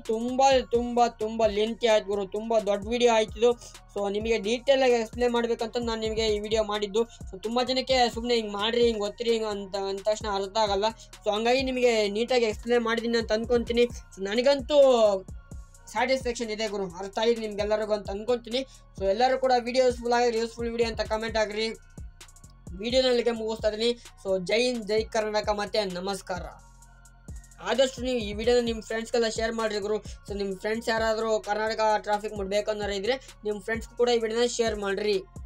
ತುಂಬ ಲೆಂತಿ ಆಯ್ತು ಗುರು, ತುಂಬ ದೊಡ್ಡ ವಿಡಿಯೋ ಆಯ್ತಿದ್ದು. ಸೊ ನಿಮಗೆ ಡೀಟೇಲ್ ಆಗಿ ಎಕ್ಸ್ಪ್ಲೇನ್ ಮಾಡ್ಬೇಕಂತ ನಾನು ನಿಮಗೆ ಈ ವಿಡಿಯೋ ಮಾಡಿದ್ದು. ಸೊ ತುಂಬ ಜನಕ್ಕೆ ಸುಮ್ಮನೆ ಹಿಂಗೆ ಮಾಡ್ರಿ, ಹಿಂಗೆ ಒತ್ತಿರಿ, ಹಿಂಗೆ ಅಂದ ತಕ್ಷಣ ಅರ್ಥ ಆಗಲ್ಲ. ಸೊ ಹಂಗಾಗಿ ನಿಮಗೆ ನೀಟಾಗಿ ಎಕ್ಸ್ಪ್ಲೇನ್ ಮಾಡಿದ್ದೀನಿ ಅಂತ ಅಂದ್ಕೊತೀನಿ. ಸೊ ನನಗಂತೂ ಸ್ಯಾಟಿಸ್ಫ್ಯಾಕ್ಷನ್ ಇದೆ ಗುರು, ಅರ್ಥ ಆಗಿದೆ ನಿಮ್ಗೆಲ್ಲರಿಗೂ ಅಂತ ಅಂದ್ಕೊತೀನಿ. ಸೊ ಎಲ್ಲರೂ ಕೂಡ ವಿಡಿಯೋ ಯೂಸ್ಫುಲ್ ವಿಡಿಯೋ ಅಂತ ಕಮೆಂಟ್ ಆಗಿರಿ. ವಿಡಿಯೋನಲ್ಲಿಗೆ ಮುಗಿಸ್ತಾ ಇದ್ದೀನಿ. ಸೊ ಜೈ ಹಿಂದ್, ಜೈ ಕರ್ನಾಟಕ, ಮತ್ತೆ ನಮಸ್ಕಾರ. ಆದಷ್ಟು ನೀವು ಈ ವಿಡಿಯೋನ ನಿಮ್ಮ ಫ್ರೆಂಡ್ಸ್ಗೆಲ್ಲ ಶೇರ್ ಮಾಡಿರಿ ಗುರು. ಸೊ ನಿಮ್ಮ ಫ್ರೆಂಡ್ಸ್ ಯಾರಾದರೂ ಕರ್ನಾಟಕ ಟ್ರಾಫಿಕ್ ಮಾಡಬೇಕನ್ನೋರು ಇದ್ದರೆ ನಿಮ್ಮ ಫ್ರೆಂಡ್ಸ್ಗೂ ಕೂಡ ಈ ವಿಡಿಯೋನ ಶೇರ್ ಮಾಡಿರಿ.